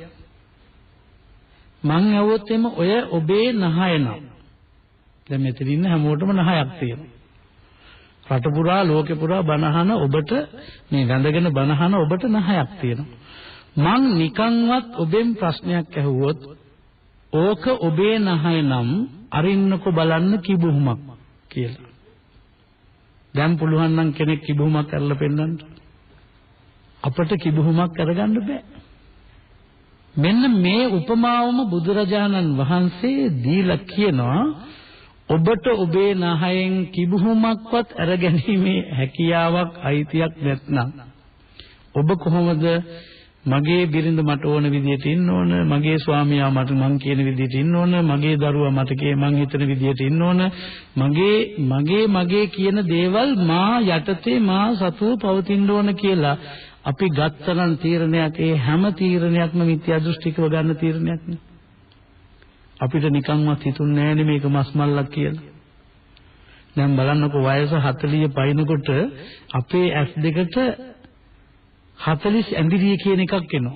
මං ඇහුවොත් එම ඔය ඔබේ නහය නම් දැන් මෙතන ඉන්න හැමෝටම නහයක් තියෙනවා. රට පුරා ලෝකේ පුරා බනහන ඔබට මේ වැඳගෙන බනහන ඔබට නහයක් තියෙනවා. මං නිකන්වත් ඔබෙන් ප්‍රශ්නයක් ඇහුවොත් ඕක ඔබේ නහය නම් අරින්නකෝ බලන්න කිඹුහුමක් කියලා. දැන් පුළුවන් නම් කෙනෙක් කිඹුහුමක් අරලා පෙන්නන්න. අපට කිඹුහුමක් අරගන්න බෑ. මෙන්න මේ උපමාවම බුදුරජාණන් වහන්සේ දීලා කියනවා ඔබට ඔබේ නහයෙන් කිඹුහුමක්වත් අරගැනීමේ හැකියාවක් අයිතියක් නැත්නම් ඔබ කොහොමද මගේ බිරිඳ මට ඕන විදියට ඉන්න ඕන, මගේ ස්වාමියා මට මං කියන විදියට ඉන්න ඕන, මගේ දරුවා මට කේ මං හිතන විදියට ඉන්න ඕන, මගේ මගේ මගේ කියන දේවල් මා යටතේ මා සතුව පවතින්න ඕන කියලා අපි ගත්තනම් තීරණයක් ඒ හැම තීරණයක්ම මිත්‍යා දෘෂ්ටිකව ගන්න තීරණයක් නේ. අපිට නිකන්වත් හිතුන්නේ නෑනේ මේක මස් මල්ලක් කියලා. දැන් බලන්නකෝ වයස හතළිය පයින්නකොට අපේ ඇස් දෙකට හතළිස් ඇඳිරිය කියන එකක් එනවා.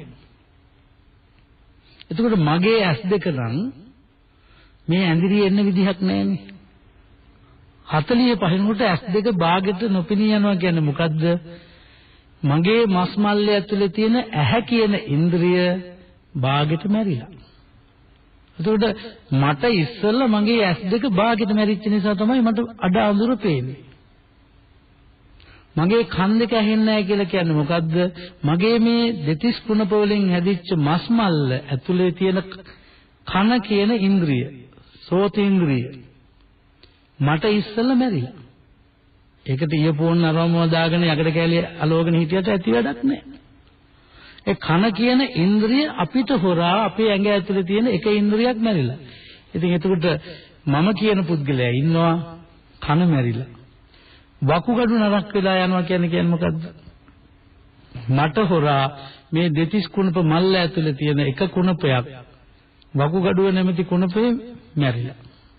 එතකොට මගේ ඇස් දෙක නම් මේ ඇඳිරිය එන්න විදිහක් නෑනේ. හතළිය පහිනකොට ඇස් දෙක බාගෙට නොපෙනී යනවා කියන්නේ මොකද්ද? මගේ මස් මල්ලේ ඇතුලේ තියෙන ඇහැ කියන ඉන්ද්‍රිය බාගෙට මැරිලා. එතකොට මට ඉස්සෙල්ලා මගේ ඇස් දෙක බාගෙට මැරිච්ච නිසා තමයි මට අඩ අඳුර පේන්නේ. මගේ කන් දෙක ඇහෙන්නේ නැහැ කියලා කියන්නේ මොකද්ද? මගේ මේ දෙතිස් කුණප වලින් හැදිච්ච මස් මල්ල ඇතුලේ තියෙන කන කියන ඉන්ද්‍රිය, සෝත ඉන්ද්‍රිය මට ඉස්සෙල්ලා මැරිලා. ඒකට ඉයපෝන් අරවම දාගෙන යකඩ කැලිය අලෝගෙන හිටියට ඇති වැඩක් නැහැ. ඒ කන කියන ඉන්ද්‍රිය අපිට හොරා අපේ ඇඟ ඇතුලේ තියෙන එක ඉන්ද්‍රියක් මැරිලා. ඉතින් එතකොට මම කියන පුද්ගලයා ඉන්නවා කන මැරිලා. වකුගඩු නරක් වෙලා යනවා කියන්නේ කියන්නේ මොකද්ද? මට හොරා මේ දෙතිස් කුණප මල්ල ඇතුලේ තියෙන එක කුණපයක් වකුගඩුව නැමැති කුණපේ මැරිලා.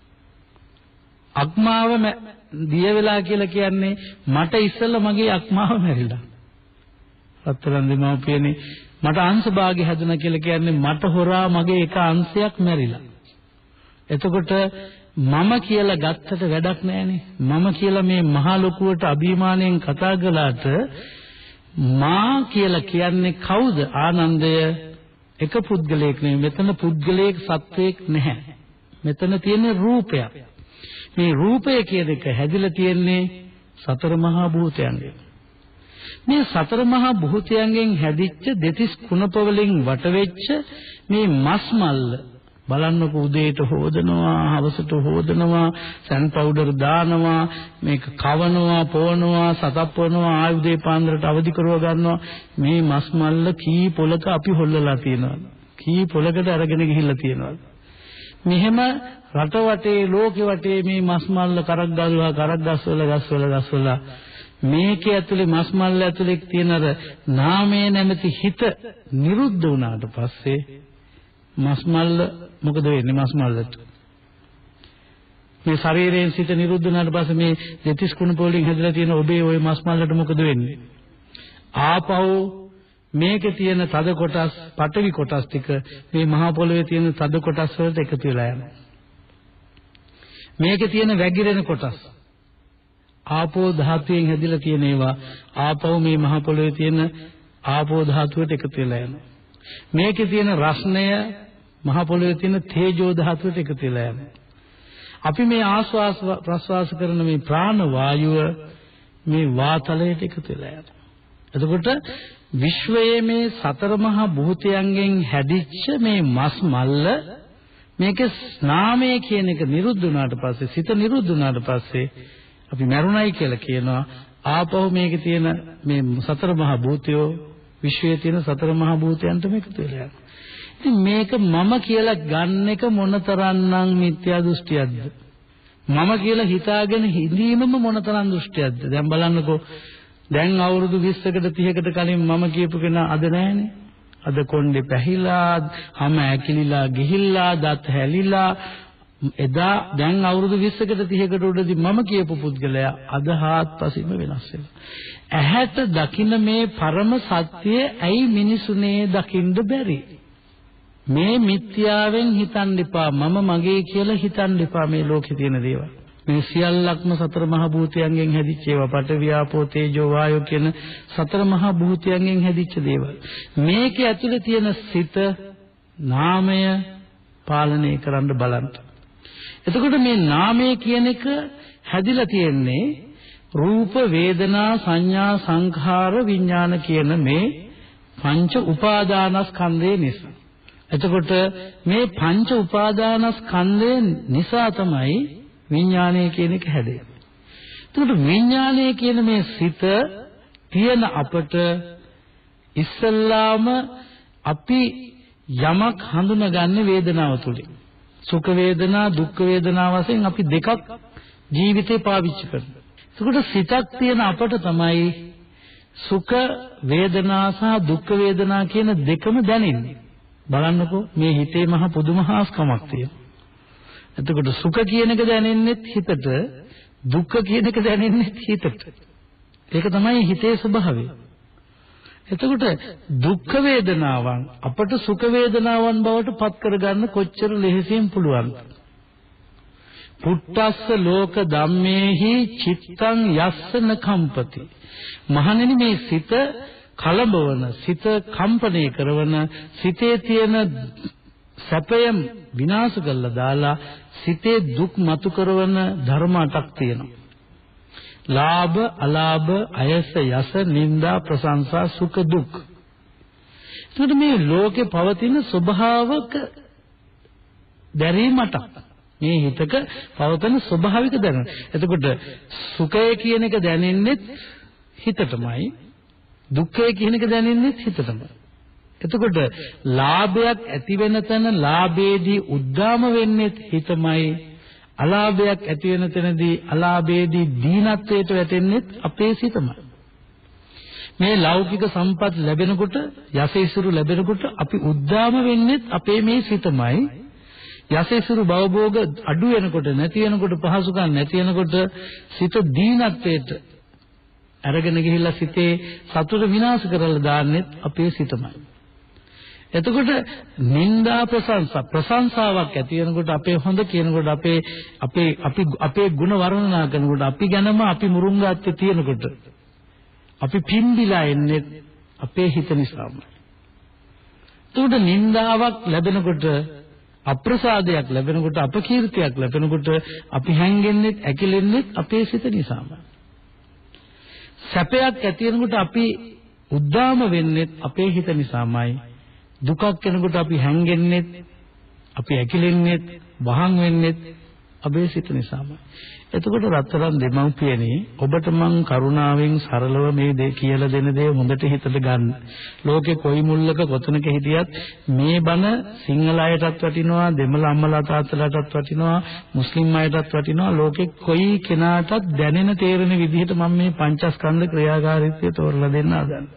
අක්මාව දිය වෙලා කියලා කියන්නේ මට ඉස්සෙල්ලා මගේ අක්මාව මැරිලා. අත්තරන් දෙමව්පියනේ මට අංශ භාගය හැදුණා කියලා කියන්නේ මට හොරා මගේ එක අංශයක් මැරිලා. එතකොට මම කියලා ගත්තට වැඩක් නැහැනේ. මම කියලා මේ මහා ලොකුවට අභිමාණයෙන් කතා කළාට මා කියලා කියන්නේ කවුද? ආනන්දය එක පුද්ගලයෙක් නෙවෙයි. මෙතන පුද්ගලයෙක් සත්වයක් නැහැ. මෙතන තියෙන රූපයක්. මේ රූපය කියන එක හැදිලා තියෙන්නේ සතර මහා භූතයන්ගෙන්. මේ සතර මහා භූතයන්ගෙන් හැදිච්ච දෙතිස් කුණප වලින් වටවෙච්ච මේ මස් මල්ල බලන්නකෝ උදේට හොදනවා, හවසට හොදනවා, සන් පවුඩර් දානවා, මේක කවනවා, පොවනවා, සතප්පනවා, ආයුධේ පාන්දරට අවදි කරව ගන්නවා. මේ මස් මල්ල කී පොලක අපි හොල්ලලා තියෙනවා. කී පොලකට අරගෙන ගිහිල්ලා තියෙනවා. මෙහෙම රට වටේ ලෝකෙ වටේ මේ මස් මල්ල කරක් ගල්වා කරක් ගස්වල ගස්වල ගස්වල මේකේ ඇතුලේ මස් මල්ල ඇතුලේ තියෙන අර නාමයේ නැමැති හිත නිරුද්ධ වුණාට පස්සේ මස් මල්ල මොකද වෙන්නේ? මස් මල්ලට මේ ශරීරයෙන් සිත නිරුද්ධ වුණාට පස්සේ මේ දෙතිස් කුණප වලින් හැදලා තියෙන ඔබේ ওই මස් මල්ලට මොකද වෙන්නේ? ආපහු මේකේ තියෙන තද කොටස්, පටවි කොටස් ටික මේ මහා පොළොවේ තියෙන තද කොටස් වලට එකතු වෙලා යනවා. මේකේ තියෙන වැగిරෙන කොටස් ආපෝ ධාතුවෙන් හැදිලා තියෙන ඒවා ආපහු මේ මහා පොළොවේ තියෙන ආපෝ ධාතුවට එකතු වෙලා යනවා. මේකේ තියෙන රස්නය මහා පොළොවේ තියෙන තේජෝ ධාතුවට එකතු වෙලා යනවා. අපි මේ ආශ්වාස ප්‍රශ්වාස කරන මේ ප්‍රාණ වායුව මේ වාතලයට එකතු වෙලා යනවා. එතකොට විශ්වයේ මේ සතර මහා භූතයන්ගෙන් හැදිච්ච මේ මස් මල්ල මේක නාමය කියන එක නිරුද්ධ වුණාට පස්සේ සිත නිරුද්ධ වුණාට පස්සේ අපි මරුණයි කියලා කියනවා. ආපහු මේකේ තියෙන මේ සතර මහා භූතයෝ විශ්වයේ තියෙන සතර මහා භූතයන්ට මේක තුල යනවා. ඉතින් මේක මම කියලා ගන්න එක මොනතරම්නම් මිත්‍යා දෘෂ්ටියක්ද? මම කියලා හිතාගෙන හිඳීමම මොනතරම් දෘෂ්ටියක්ද? දැන් බලන්නකෝ. දැන් අවුරුදු විස්සකට තිහකට කලින් මම කියපු කෙනා අද නැහැනේ. අද කොණ්ඩේ පැහිලා, හැම ඇකිලිලා ගිහිල්ලා, දත් හැලිලා එදා දැන් අවුරුදු විස්සකට තිහකට උඩදී මම කියපු පුද්ගලයා අද හාත්පසින්ම වෙනස් වෙනවා. ඇහැට දකින්න මේ පරම සත්‍යය ඇයි මිනිසුනේ දකින්න බැරි? මේ මිත්‍යාවෙන් හිතන්න එපා. මම මගේ කියලා හිතන්න එපා මේ ලෝකේ තියෙන දේවල්. මේ සියල්ලක්ම සතර මහා භූතයන්ගෙන් හැදිච්ච ඒවා. පඨවි ව්‍යාපෝ තේජෝ වායෝ කියන සතර මහා භූතයන්ගෙන් හැදිච්ච දේවල්. මේකේ ඇතුලේ තියෙන සිත නාමය පාලනය කරන්න බලන්න. එතකොට මේ නාමය කියන එක හැදිලා තියෙන්නේ රූප වේදනා සංඥා සංඛාර විඥාන කියන මේ පංච උපාදානස්කන්ධය නිසා. එතකොට මේ පංච උපාදානස්කන්ධය නිසා තමයි විඥානය කියන එක හැදෙන්නේ. එතකොට විඥානය කියන මේ සිත තියෙන අපට ඉස්සල්ලාම අපි යමක් හඳුනගන්නේ වේදනාව තුලින්. සුඛ වේදනා දුක්ඛ වේදනා වශයෙන් අපි දෙකක් ජීවිතේ පාවිච්චි කරනවා. එතකොට සිතක් තියෙන අපට තමයි සුඛ වේදනා සහ දුක්ඛ වේදනා කියන දෙකම දැනෙන්නේ. බලන්නකෝ මේ හිතේ මහ පුදුමහාස්කමක් තියෙනවා. එතකොට සුඛ කියන එක දැනෙන්නේ හිතට, දුක්ඛ කියන එක දැනෙන්නේ හිතට. ඒක තමයි හිතේ ස්වභාවය. එතකොට දුක්ඛ වේදනාවන් අපට සුඛ වේදනාවන් බවට පත් කරගන්න කොච්චර ලෙහෙසියෙන් පුළුවන්ද? පුට්ටස්ස ලෝක ධම්මේහි චිත්තං යස්සන කම්පති. මහණෙනි මේ සිත කලබවන, සිත කම්පණය කරන, සිතේ තියෙන සැපයම් විනාශ කරලා දාලා සිතේ දුක් මතු කරන ධර්ම අටක් තියෙනවා. ලාභ, අලාභ, අයස, යස, නිന്ദා, ප්‍රශංසා, සුඛ, දුක්. එතකොට මේ ලෝකේ පවතින ස්වභාවක දැරීමට මේ හිතක පවතින ස්වභාවික දැරීම. එතකොට සුඛය කියන එක දැනෙන්නේ හිතටමයි, දුක්ඛය කියන එක දැනෙන්නේ හිතටමයි. එතකොට ලාභයක් ඇති වෙන තැන ලාභයේදී උද්දාම වෙන්නේ හිතමයි. අලාභයක් ඇති වෙන තැනදී අලාභයේදී දීනත්වයට වැටෙන්නේ අපේ සිතමයි. මේ ලෞකික සම්පත් ලැබෙනකොට, යසීසුරු ලැබෙනකොට අපි උද්දාම වෙන්නේ අපේ මේ සිතමයි. යසීසුරු භවභෝග අඩු වෙනකොට, නැති වෙනකොට, පහසුකම් නැති වෙනකොට සිත දීනත්වයට අරගෙන ගිහිල්ලා සිතේ සතුට විනාශ කරලා දාන්නේ අපේ සිතමයි. එතකොට නිന്ദා ප්‍රශංසා ප්‍රශංසාවක් ඇති වෙනකොට, අපේ හොඳ කියනකොට, අපේ අපේ අපි අපේ ಗುಣ වර්ණනා කරනකොට, අපි ගැනම අපි මුරුංගාත්තේ තියෙනකොට අපි පිම්බිලා එන්නේ අපේ හිත නිසාමයි. එතකොට නිന്ദාවක් ලැබෙනකොට, අප්‍රසාදයක් ලැබෙනකොට, අපකීර්තියක් ලැබෙනකොට අපි හැංගෙන්නේ, ඇකිලෙන්නේ අපේ සිත නිසාමයි. සැපයක් ඇති වෙනකොට අපි උද්දාම වෙන්නේ අපේ හිත නිසාමයි. දුකක් වෙනකොට අපි හැංගෙන්නේ, අපි ඇකිලෙන්නේ, වහන් වෙන්නේ අපේ සිත නිසාමයි. එතකොට රත්තරන් දෙමව්පියනේ, ඔබට මං කරුණාවෙන් සරලව මේ දේ කියලා දෙන දේ හොඳට හිතට ගන්න. ලෝකේ කොයි මුල්ලක කොතනක හිටියත් මේ බණ සිංහල අයටත් වටිනවා, දෙමළ අම්මලා තාත්තලාටත් වටිනවා, මුස්ලිම් අයටත් වටිනවා. ලෝකේ කොයි කෙනාටත් දැනෙන තේරෙන විදිහට මම මේ පංචස්කන්ධ ක්‍රියාකාරීත්වය තෝරලා දෙන්න හදන්නේ.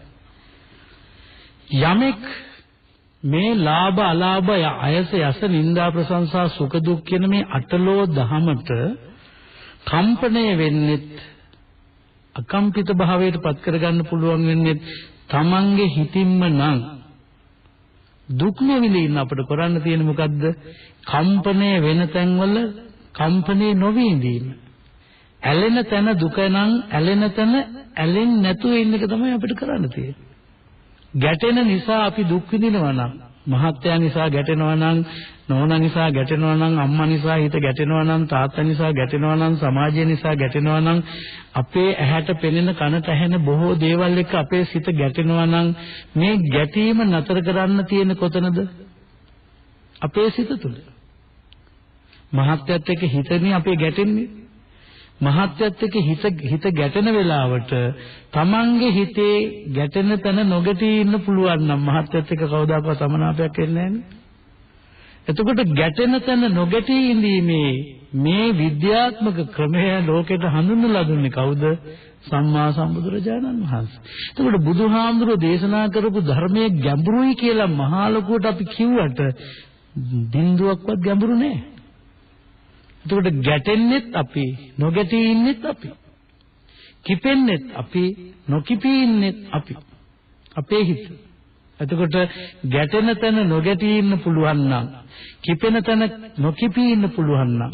යමෙක් මේ ලාභ, අලාභ, අයස, යස, නිന്ദා, ප්‍රශංසා, සුඛ, දුක් කියන මේ අටලෝ දහමට කම්පණය වෙන්නේ, අකම්පිත භාවයට පත් කරගන්න පුළුවන් වෙන්නේ තමන්ගේ හිතින්ම නම් දුක් නොවිඳින්න අපිට කරන්න තියෙන මොකද්ද? කම්පණය වෙන තැන්වල කම්පණය නොවිඳීම. ඇලෙන තැන දුක නම් ඇලෙන තැන ඇලෙන්නේ නැතුව ඉන්න එක තමයි අපිට කරන්න තියෙන්නේ. ගැටෙන නිසා අපි දුක් විඳිනවා නම් මහත්යා නිසා ගැටෙනවා නම්, නෝනා නිසා ගැටෙනවා නම්, අම්මා නිසා හිත ගැටෙනවා නම්, තාත්තා නිසා ගැටෙනවා නම්, සමාජය නිසා ගැටෙනවා නම්, අපේ ඇහැට පෙනෙන කනට ඇහෙන බොහෝ දේවල් එක්ක අපේ සිත ගැටෙනවා නම් මේ ගැටීම නතර කරන්න තියෙන කොතනද? අපේ සිත තුළ. මහත්යත් එක්ක හිතනේ අපේ ගැටෙන්නේ. මහත්යත් එක්ක හිත හිත ගැටෙන වෙලාවට තමන්ගේ හිතේ ගැටෙන තැන නොගැටී ඉන්න පුළුවන් නම් මහත්යත් එක්ක කවදාකවත් සමනාපයක් එන්නේ නැහැ. එතකොට ගැටෙන තැන නොගැටී ඉඳීමේ මේ විද්‍යාත්මක ක්‍රමය ලෝකෙට හඳුන්වලා දුන්නේ කවුද? සම්මා සම්බුදුරජාණන් වහන්සේ. එතකොට බුදුහාමුදුරුවෝ දේශනා කරපු ධර්මයේ ගැඹුරුයි කියලා මහා ලොකුවට අපි කිව්වට බිඳුවක්වත් ගැඹුරු නෑ. එතකොට ගැටෙන්නෙත් අපි, නොගැටී ඉන්නෙත් අපි. කිපෙන්නෙත් අපි, නොකිපී ඉන්නෙත් අපි. අපේ හිත. එතකොට ගැටෙන තැන නොගැටී ඉන්න පුළුවන් නම්, කිපෙන තැන නොකිපී ඉන්න පුළුවන් නම්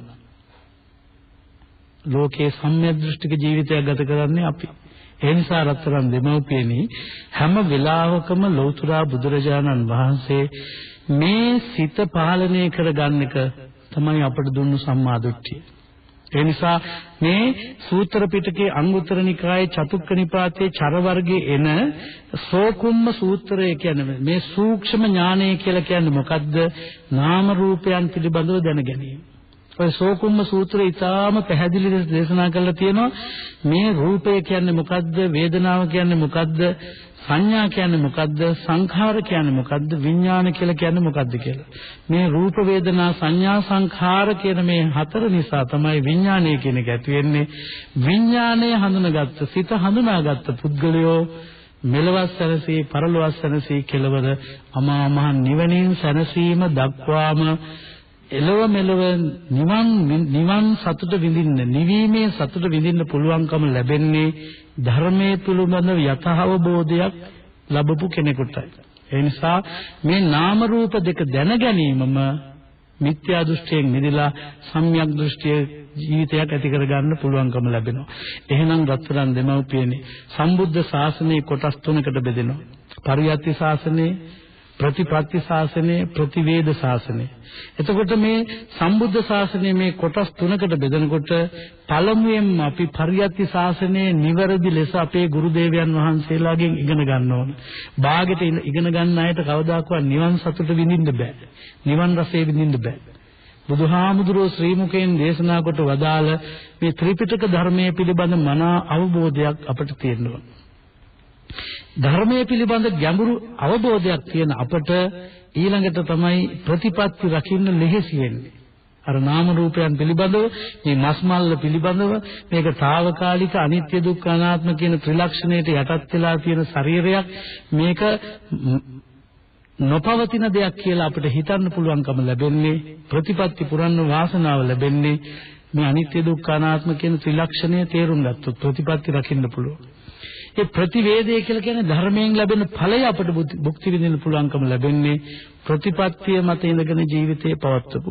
ලෝකේ සම්‍යක් දෘෂ්ටික ජීවිතයක් ගත කරන්නේ අපි. ඒ නිසා රත්තරන් දෙමව්පියනි හැම වෙලාවකම ලෞතර බුදුරජාණන් වහන්සේ මේ සිත පාලනය කරගන්න එක තමයි අපට දුන්නු සම්මා දිට්ඨිය. ඒ නිසා මේ සූත්‍ර පිටකයේ අංගුත්තර නිකායේ චතුක්ක නිපාතයේ චර වර්ගයේ එන සෝකුම්ම සූත්‍රය කියන්නේ මේ සූක්ෂම ඥානය කියලා කියන්නේ මොකද්ද? නාම රූපයන් පිළිබඳව දැන ගැනීම. ඔය සෝකුම්ම සූත්‍රය ඉතාම පැහැදිලි ලෙස දේශනා කරලා තියෙනවා. මේ රූපය කියන්නේ මොකද්ද? වේදනාව කියන්නේ මොකද්ද? සංඥා කියන්නේ මොකද්ද? සංඛාර කියන්නේ මොකද්ද? විඥාන කියලා කියන්නේ මොකද්ද කියලා. මේ රූප වේදනා සංඥා සංඛාර කියන මේ හතර නිසා තමයි විඥානය කියන එක ඇති වෙන්නේ. විඥානය හඳුනාගත්ත, සිත හඳුනාගත්ත පුද්ගලයෝ මෙලවස් සැනසී පරලොවස් සැනසී කෙලවර අමා මහ නිවනින් සැනසීම දක්වාම එළව මෙලව නිවන් නිවන් සතුට විඳින්න, නිවීමේ සතුට විඳින්න පුළුවන්කම ලැබෙන්නේ ධර්මයේ පිළිබඳව යථාබෝධයක් ලැබපු කෙනෙකුටයි. ඒ නිසා මේ නාම රූප දෙක දැන ගැනීමම මිත්‍යා දෘෂ්ටියෙන් මිදලා සම්‍යක් දෘෂ්ටිය ජීවිතයක් ඇති කරගන්න පුළුවන්කම ලැබෙනවා. එහෙනම් රත්තරන් දෙමව්පියනි, සම්බුද්ධ ශාසනය කොටස් තුනකට බෙදෙනවා. පරියත්ති ශාසනය, ප්‍රතිපත්ති ශාසනය, ප්‍රතිවේද ශාසනය. එතකොට මේ සම්බුද්ධ ශාසනය මේ කොටස් තුනකට බෙදනකොට පළමුවෙන් අපි පරියත්ති ශාසනයේ නිවැරදි ලෙස අපේ ගුරු දේවයන් වහන්සේලාගෙන් ඉගෙන ගන්න ඕන. බාගෙට ඉගෙන ගන්න අයට කවදාකවත් නිවන් සතුට විඳින්න බෑ. නිවන් රසය විඳින්න බෑ. බුදුහාමුදුරුවෝ ශ්‍රී මුඛයෙන් දේශනා කොට වදාළ මේ ත්‍රිපිටක ධර්මයේ පිළිබඳ මනා අවබෝධයක් අපට තියෙනවා. ධර්මයේ පිළිබඳ ගැඹුරු අවබෝධයක් තියෙන අපට ඊළඟට තමයි ප්‍රතිපත්ති රකින්න ලෙහෙසි වෙන්නේ. අර නාම රූපයන් පිළිබඳව, මේ මස්මල්ල පිළිබඳව, මේක తాවකාලික අනිත්‍ය දුක්ඛ අනාත්ම කියන ත්‍රිලක්ෂණයට යටත් වෙලා තියෙන ශරීරයක්, මේක නොපවතින දෙයක් කියලා අපිට හිතන්න පුළුවන්කම ලැබෙන්නේ, ප්‍රතිපත්ති පුරන්න වාසනාව ලැබෙන්නේ මේ අනිත්‍ය දුක්ඛ අනාත්ම කියන ත්‍රිලක්ෂණය තේරුම් ගත්තොත් ප්‍රතිපත්ති රකින්න පුළුවන්. ඒ ප්‍රතිවේදය කියලා කියන්නේ ධර්මයෙන් ලැබෙන ඵලය අපට භුක්ති විඳින්න පුළුවන්කම ලැබෙන්නේ ප්‍රතිපත්තිය මත ඉඳගෙන ජීවිතේ පවත්වපු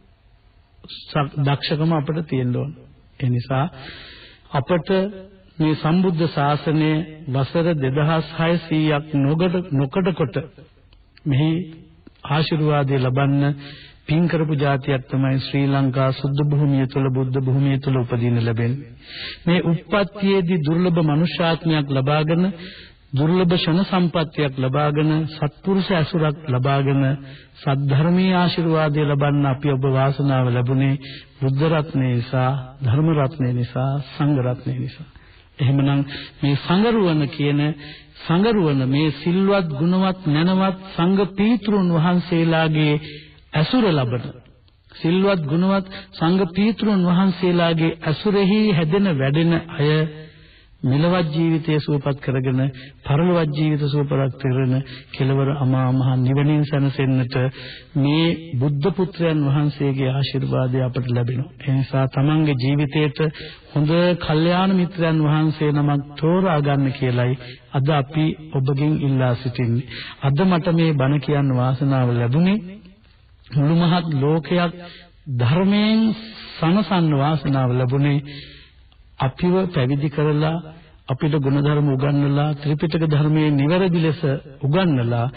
දක්ෂකම අපිට තියෙන්න ඕන. ඒ නිසා අපට මේ සම්බුද්ධ ශාසනය වසර දෙදහස් හයසීයක් නොකඩ නොකඩ කොට මෙහි ආශිර්වාදය ලබන්න පින් කරපු જાතියක් තමයි ශ්‍රී ලංකා සුද්ධ භූමිය තුළ, බුද්ධ භූමිය තුළ උපදින්න ලැබෙන්නේ. මේ උප්පත්තියේදී දුර්ලභ මනුෂ්‍යාත්මයක් ලබාගෙන, දුර්ලභ ෂණ සම්පත්තියක් ලබාගෙන, සත්පුරුෂ ඇසුරක් ලබාගෙන සද්ධර්මීය ආශිර්වාදය ලබන්න අපි ඔබ වාසනාව ලැබුණේ බුද්ධ රත්නය නිසා, ධර්ම රත්නය නිසා, සංඝ රත්නය නිසා. එහෙමනම් මේ සංගරුවන කියන සංගරුවන මේ සිල්වත් ගුණවත් නැනවත් සංඝ පීතෘන් වහන්සේලාගේ ඇසුර ලබන, සිල්වත් ගුණවත් සංඝ පීතෘන් වහන්සේලාගේ ඇසුරෙහි හැදෙන වැඩෙන අය මෙලවත් ජීවිතය සුවපත් කරගෙන පරලොවත් ජීවිත සුවපත් කරගෙන කෙලවර අමා මහ නිවනින් සැනසෙන්නට මේ බුද්ධ පුත්‍රයන් වහන්සේගේ ආශිර්වාදය අපට ලැබෙනවා. ඒ නිසා තමන්ගේ ජීවිතයට හොඳ කල්යාණ මිත්‍රයන් වහන්සේ නමක් තෝරා ගන්න කියලයි අද අපි ඔබගෙන් ඉල්ලා සිටින්නේ. අද මට මේ බණ කියන්න වාසනාව ලැබුණේ මුළු මහත් ලෝකයක් ධර්මයෙන් සනසන්න වාසනාව ලැබුණේ අපිව පැවිදි කරලා, අපිට ගුණ ධර්ම උගන්වලා, ත්‍රිපිටක ධර්මයේ නිවැරදි ලෙස උගන්වලා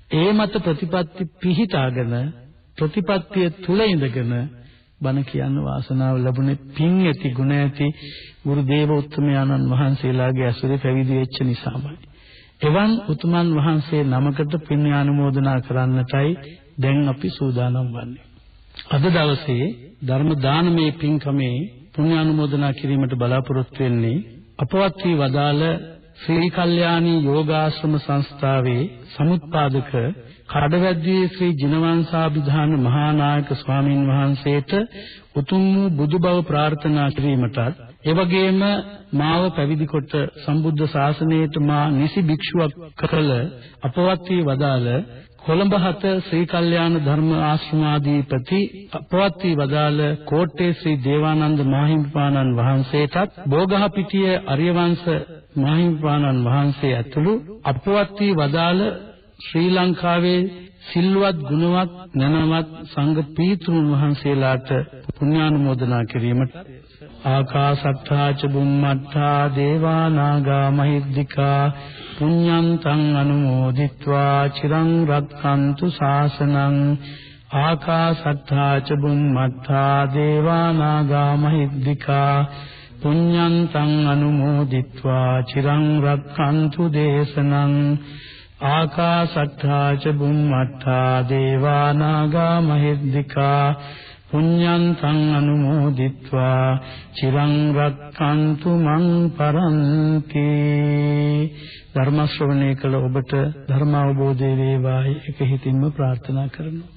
ඒ මත ප්‍රතිපත්ති පිහිටාගෙන ප්‍රතිපත්තිය තුල ඉඳගෙන බණ කියන්න වාසනාව ලැබුණේ පින් ඇති ගුණ ඇති ගුරු දේව උත්තමයන්න් වහන්සේලාගේ ඇසුරේ පැවිදි වෙච්ච නිසාමයි. එවන් උතුමන් වහන්සේ නමකට පින් ආනුමෝදනා කරන්නටයි දැන් අපි සූදානම් වන්නේ. අද දවසේ ධර්ම දානමය පින්කමේ පුණ්‍ය ආනුමෝදනා කිරීමට බලාපොරොත්තු වෙන්නේ අපවත් වී වදාළ ශ්‍රී කල්යාණී යෝගාශ්‍රම සංස්ථාවේ සමුත්පාදක කඩවැද්දේ ශ්‍රී ජිනවංශාභිධාන මහානායක ස්වාමින් වහන්සේට උතුම් වූ බුදු බව ප්‍රාර්ථනා කිරීමටත් එවැගේම මාව පැවිදි කොට සම්බුද්ධ ශාසනයට මා නිසි භික්ෂුවක් කළ අපවත් වී වදාළ කොළඹ හත ශ්‍රී කල්යාණ ධර්ම ආශ්‍රමාධිපති අපවත් වී වදාළ කෝට්ටේ ශ්‍රී දේවානන්ද මාහිමිපාණන් වහන්සේටත් බෝගහපිටිය අරියවංශ මාහිමිපාණන් වහන්සේ ඇතුළු අපවත් වී වදාළ ශ්‍රී ලංකාවේ සිල්වත් ගුණවත් නැනවත් සංඝ පීතෘන් වහන්සේලාට පුණ්‍යානුමෝදනා කිරීමට ආකාසට්ඨා ච බුම්මට්ඨා දේවා නාග මහිද්దికා පුඤ්ඤන්තං අනුමෝදිත්වා චිරං රක්ඛන්තු ශාසනං ආකාසට්ඨා ච බුම්මට්ඨා දේවා නාග මහිද්దికා පුඤ්ඤන්තං අනුමෝදිත්වා චිරං රක්ඛන්තු දේශනං ආකාසට්ඨා ච බුම්මට්ඨා දේවා නාග මහිද්దికා පුඤ්ඤන්තං අනුමෝදිත්වා චිරං රක්ඛන්තු මං පරන්ති. ධර්ම ශ්‍රවණය කළ ඔබට ධර්ම අවබෝධය වේවායි එක හිතින්ම ප්‍රාර්ථනා කරනවා.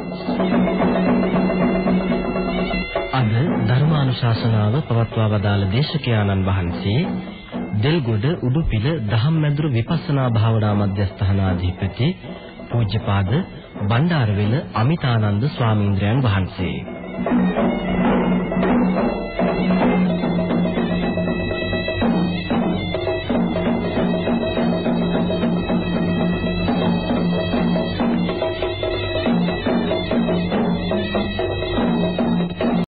අද ධර්මානුශාසනාව පවත්වා වදාළ දේශකයාණන් වහන්සේ දෙල්ගොඩ උඩුපිල දහම්මැදුරු විපස්සනා භාවනා මධ්‍යස්ථානාධිපති පූජ්‍යපාද බණ්ඩාරවෙල අමිතානන්ද ස්වාමීන්ද්‍රයන් වහන්සේ.